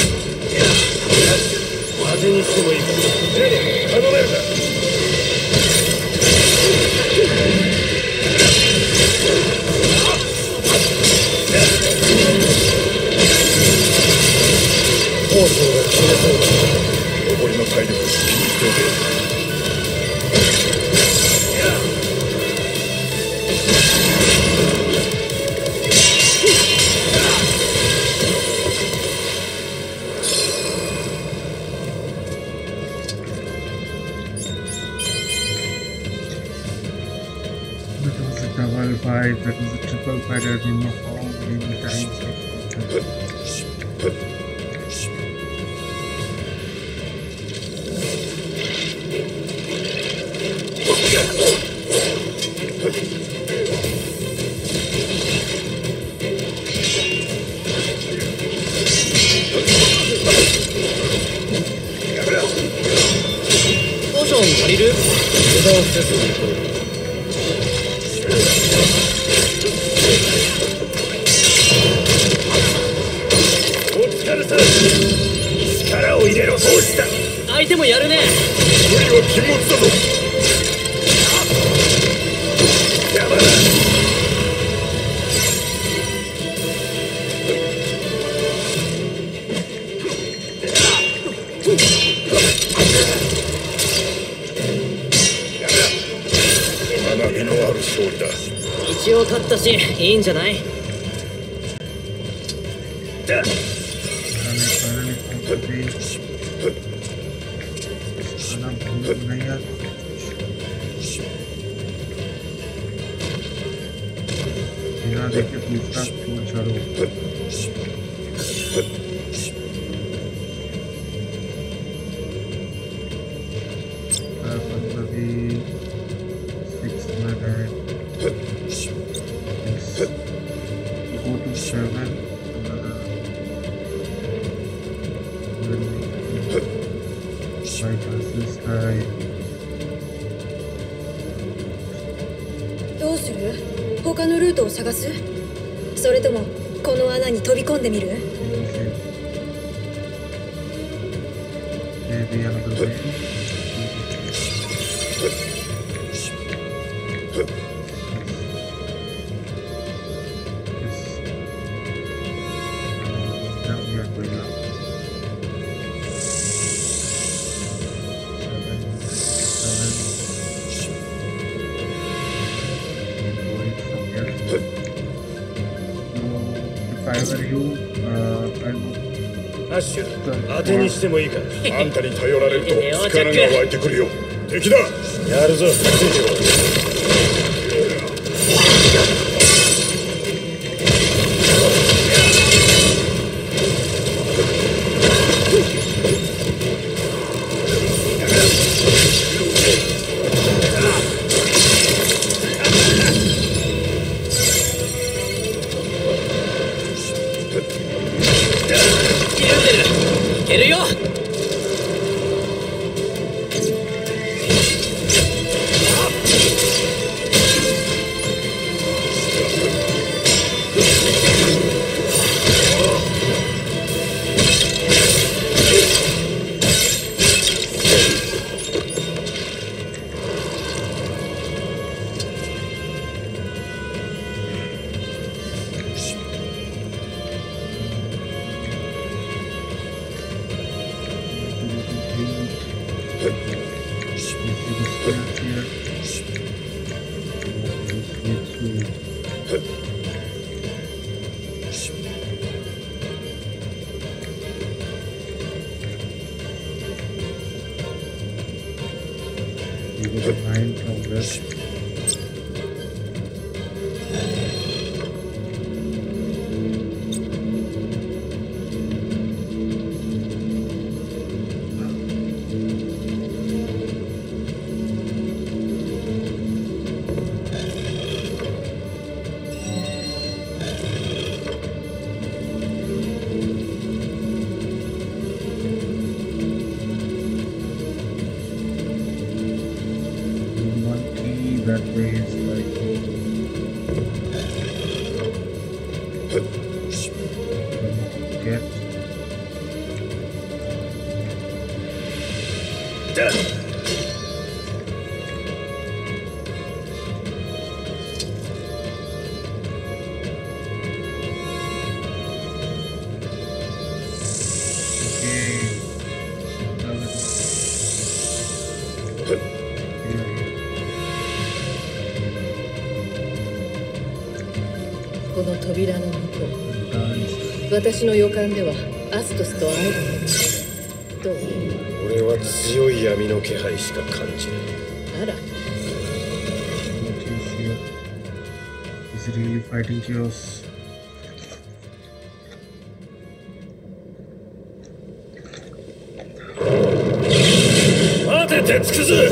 当てにしてもいいか。頼めるか。 放送が切れそうだ。残りの体力気にしておけ。 double fight, that was a triple fight, I don't know how many times it happened. ポーション足りる？油断せずに行こう。 お疲れさん。力を入れろ。どうした？ 相手もやるね。 無理は禁物だぞ。やばな。学びのある勝利だ。 一応勝ったし、いいんじゃない？ だ。 बिना देखे दूसरा क्यों चढ़ो पंद्रह six minutes go to seven five versus five どうする？他のルートを探す？それともこの穴に飛び込んでみる？ Maybe another way. Now we are going up. Seven, seven. Going from here. If I were you, uh, I would. アッシュ、当てにしてもいいか。あんたに頼られると力が湧いてくるよ。敵だ。やるぞ。ついてこい。 いけるよ。 Nine progress. That way is like get okay. この扉の向こう、私の予感ではアストスと会えるの。どう？ 俺は強い闇の気配しか感じない。 あら。 Is he really fighting chaos? 待ててつくず。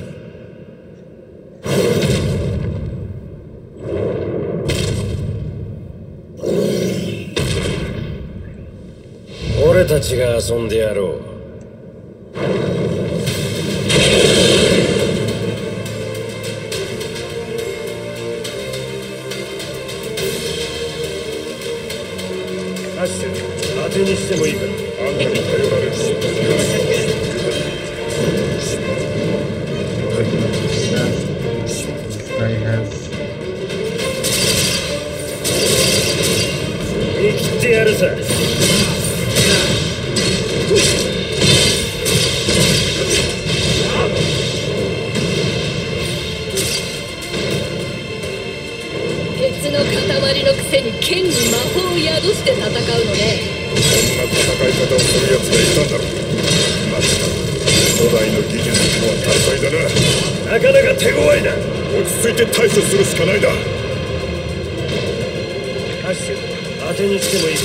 俺たちが遊んでやろう。アッシュ、当てにしてもいいか。あんたに頼られる。生きてやるさ。 鉄の塊のくせに剣に魔法を宿して戦うのね。 そんな戦い方をする奴がいたんだろう。まったく古代の技術とは多彩だな。なかなか手強いな。落ち着いて対処するしかないだ。 アッシュ、当てにしてもいいか。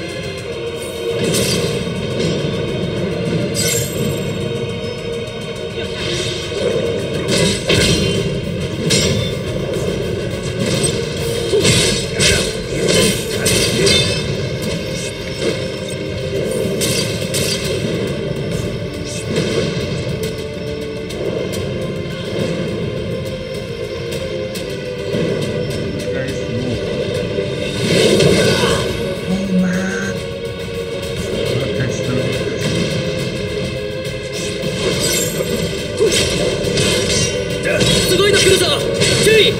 すごいの来るぞ。注意。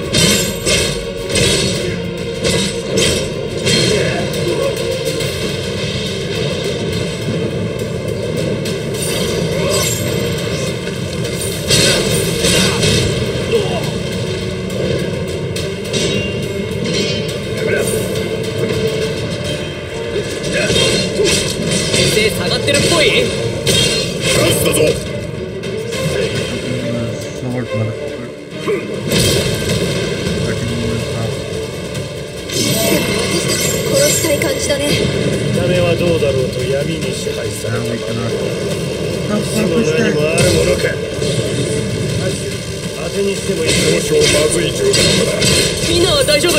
姿勢下がってるっぽい。 チャンスだぞ。 Sword, motherfucker. Cutting you in half. 殺したい感じだね。 見た目はどうだろうと闇に支配され Now た。 we cannot. 死 How も fuck is 何も that? あるものか。アッシュ、当てにしてもいい。 少々まずい状況だ。 みんなは大丈夫？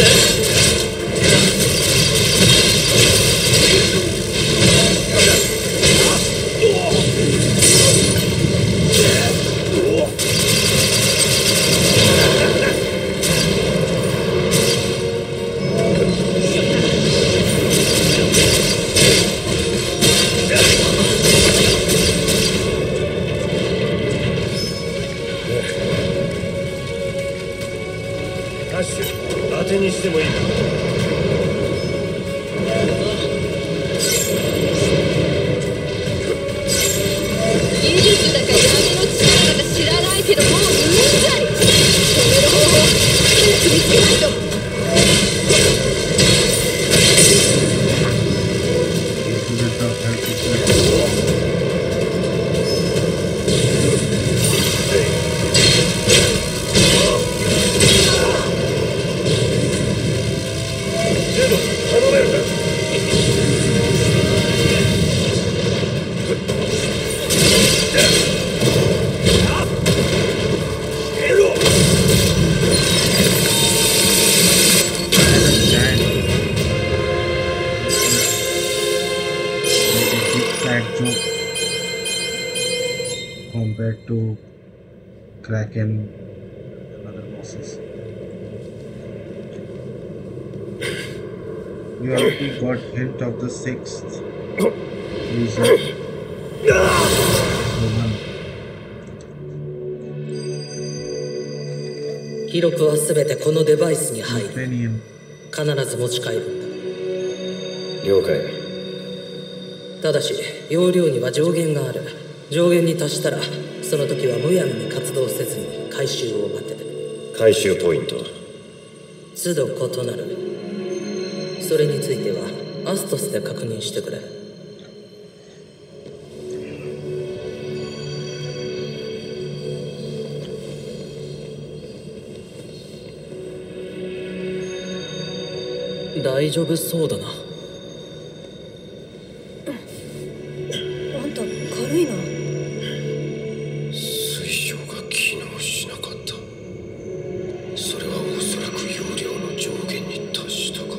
アッシュ、当てにしてもいいか。 技術だか闇の力だか知らないけどもううんざり。止める方法早く見つけないと。 This is a tough health issue. 頼めるか。 Compared to Kraken and other bosses. You already got hint of the sixth user. So one. 記録はすべてこのデバイスに入る。 Ukrainian. 必ず持ち帰るんだ。 了解。 ただし容量には上限がある。上限に達したらその時はむやみに活動せずに回収を待ってて。 回収ポイント。 都度異なる。それについてはアストスで確認してくれ。 大丈夫そうだな。 あんた軽いな。 水晶が機能しなかった。それはおそらく容量の上限に達したから。あ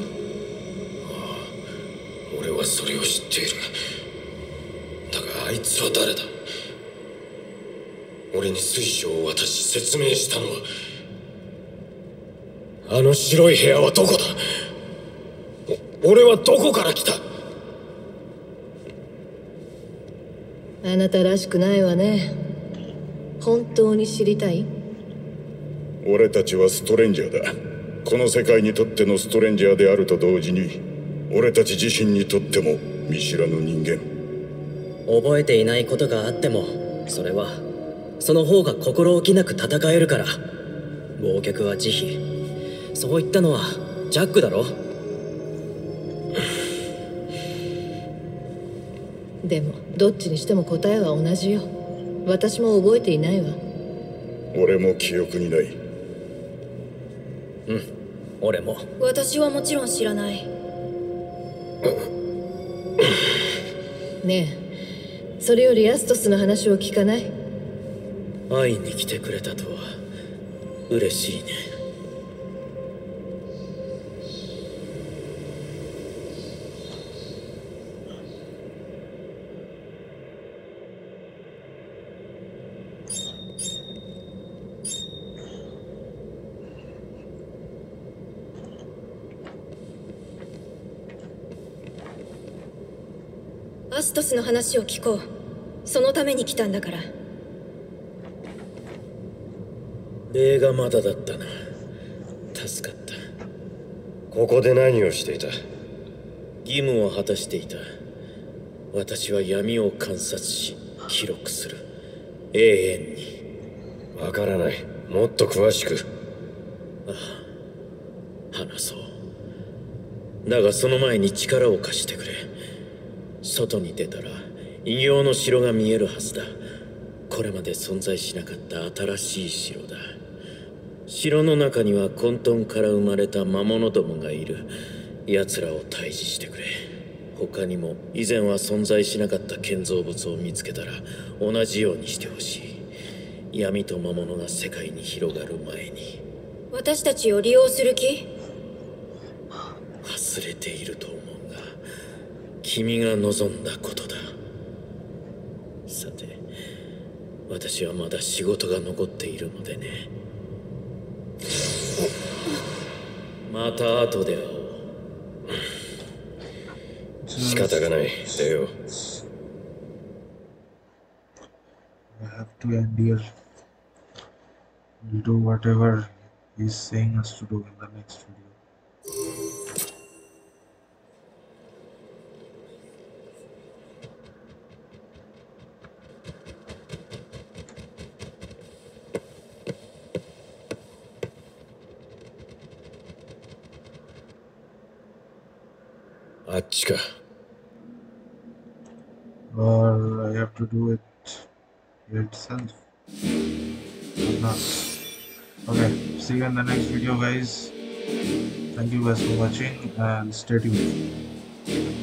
あ、俺はそれを知っている。だがあいつは誰だ？俺に水晶を渡し説明したのは。あの白い部屋はどこだ？お俺はどこから来た？ あなたらしくないわね。本当に知りたい？ 俺たちはストレンジャーだ。この世界にとってのストレンジャーであると同時に、俺たち自身にとっても見知らぬ人間。 覚えていないことがあっても、それはその方が心置きなく戦えるから。忘却は慈悲。そう言ったのはジャックだろ。 でもどっちにしても答えは同じよ。私も覚えていないわ。 俺も記憶にない。 うん、俺も。 私はもちろん知らない。 ねえ、それよりアストスの話を聞かない？ 会いに来てくれたとは嬉しいね。 アストスの話を聞こう。そのために来たんだから。 礼がまだだったな。助かった。ここで何をしていた？ 義務を果たしていた。私は闇を観察し記録する。永遠に。 わからない。もっと詳しく。 ああ、話そう。だがその前に力を貸してくれ。外に出たら異形の城が見えるはずだ。これまで存在しなかった新しい城だ。城の中には混沌から生まれた魔物どもがいる。奴らを退治してくれ。他にも以前は存在しなかった建造物を見つけたら同じようにしてほしい。闇と魔物が世界に広がる前に。 私たちを利用する気？ 忘れていると思うが、君が望んだことだ。さて、私はまだ仕事が残っているのでね。また後で会おう。 仕方がない。出よう。 I have to end here. We'll do whatever he's saying us to do in the next video. あっちか。 Or I have to do it here itself. Or not. Okay, see you in the next video, guys. Thank you guys for watching and stay tuned.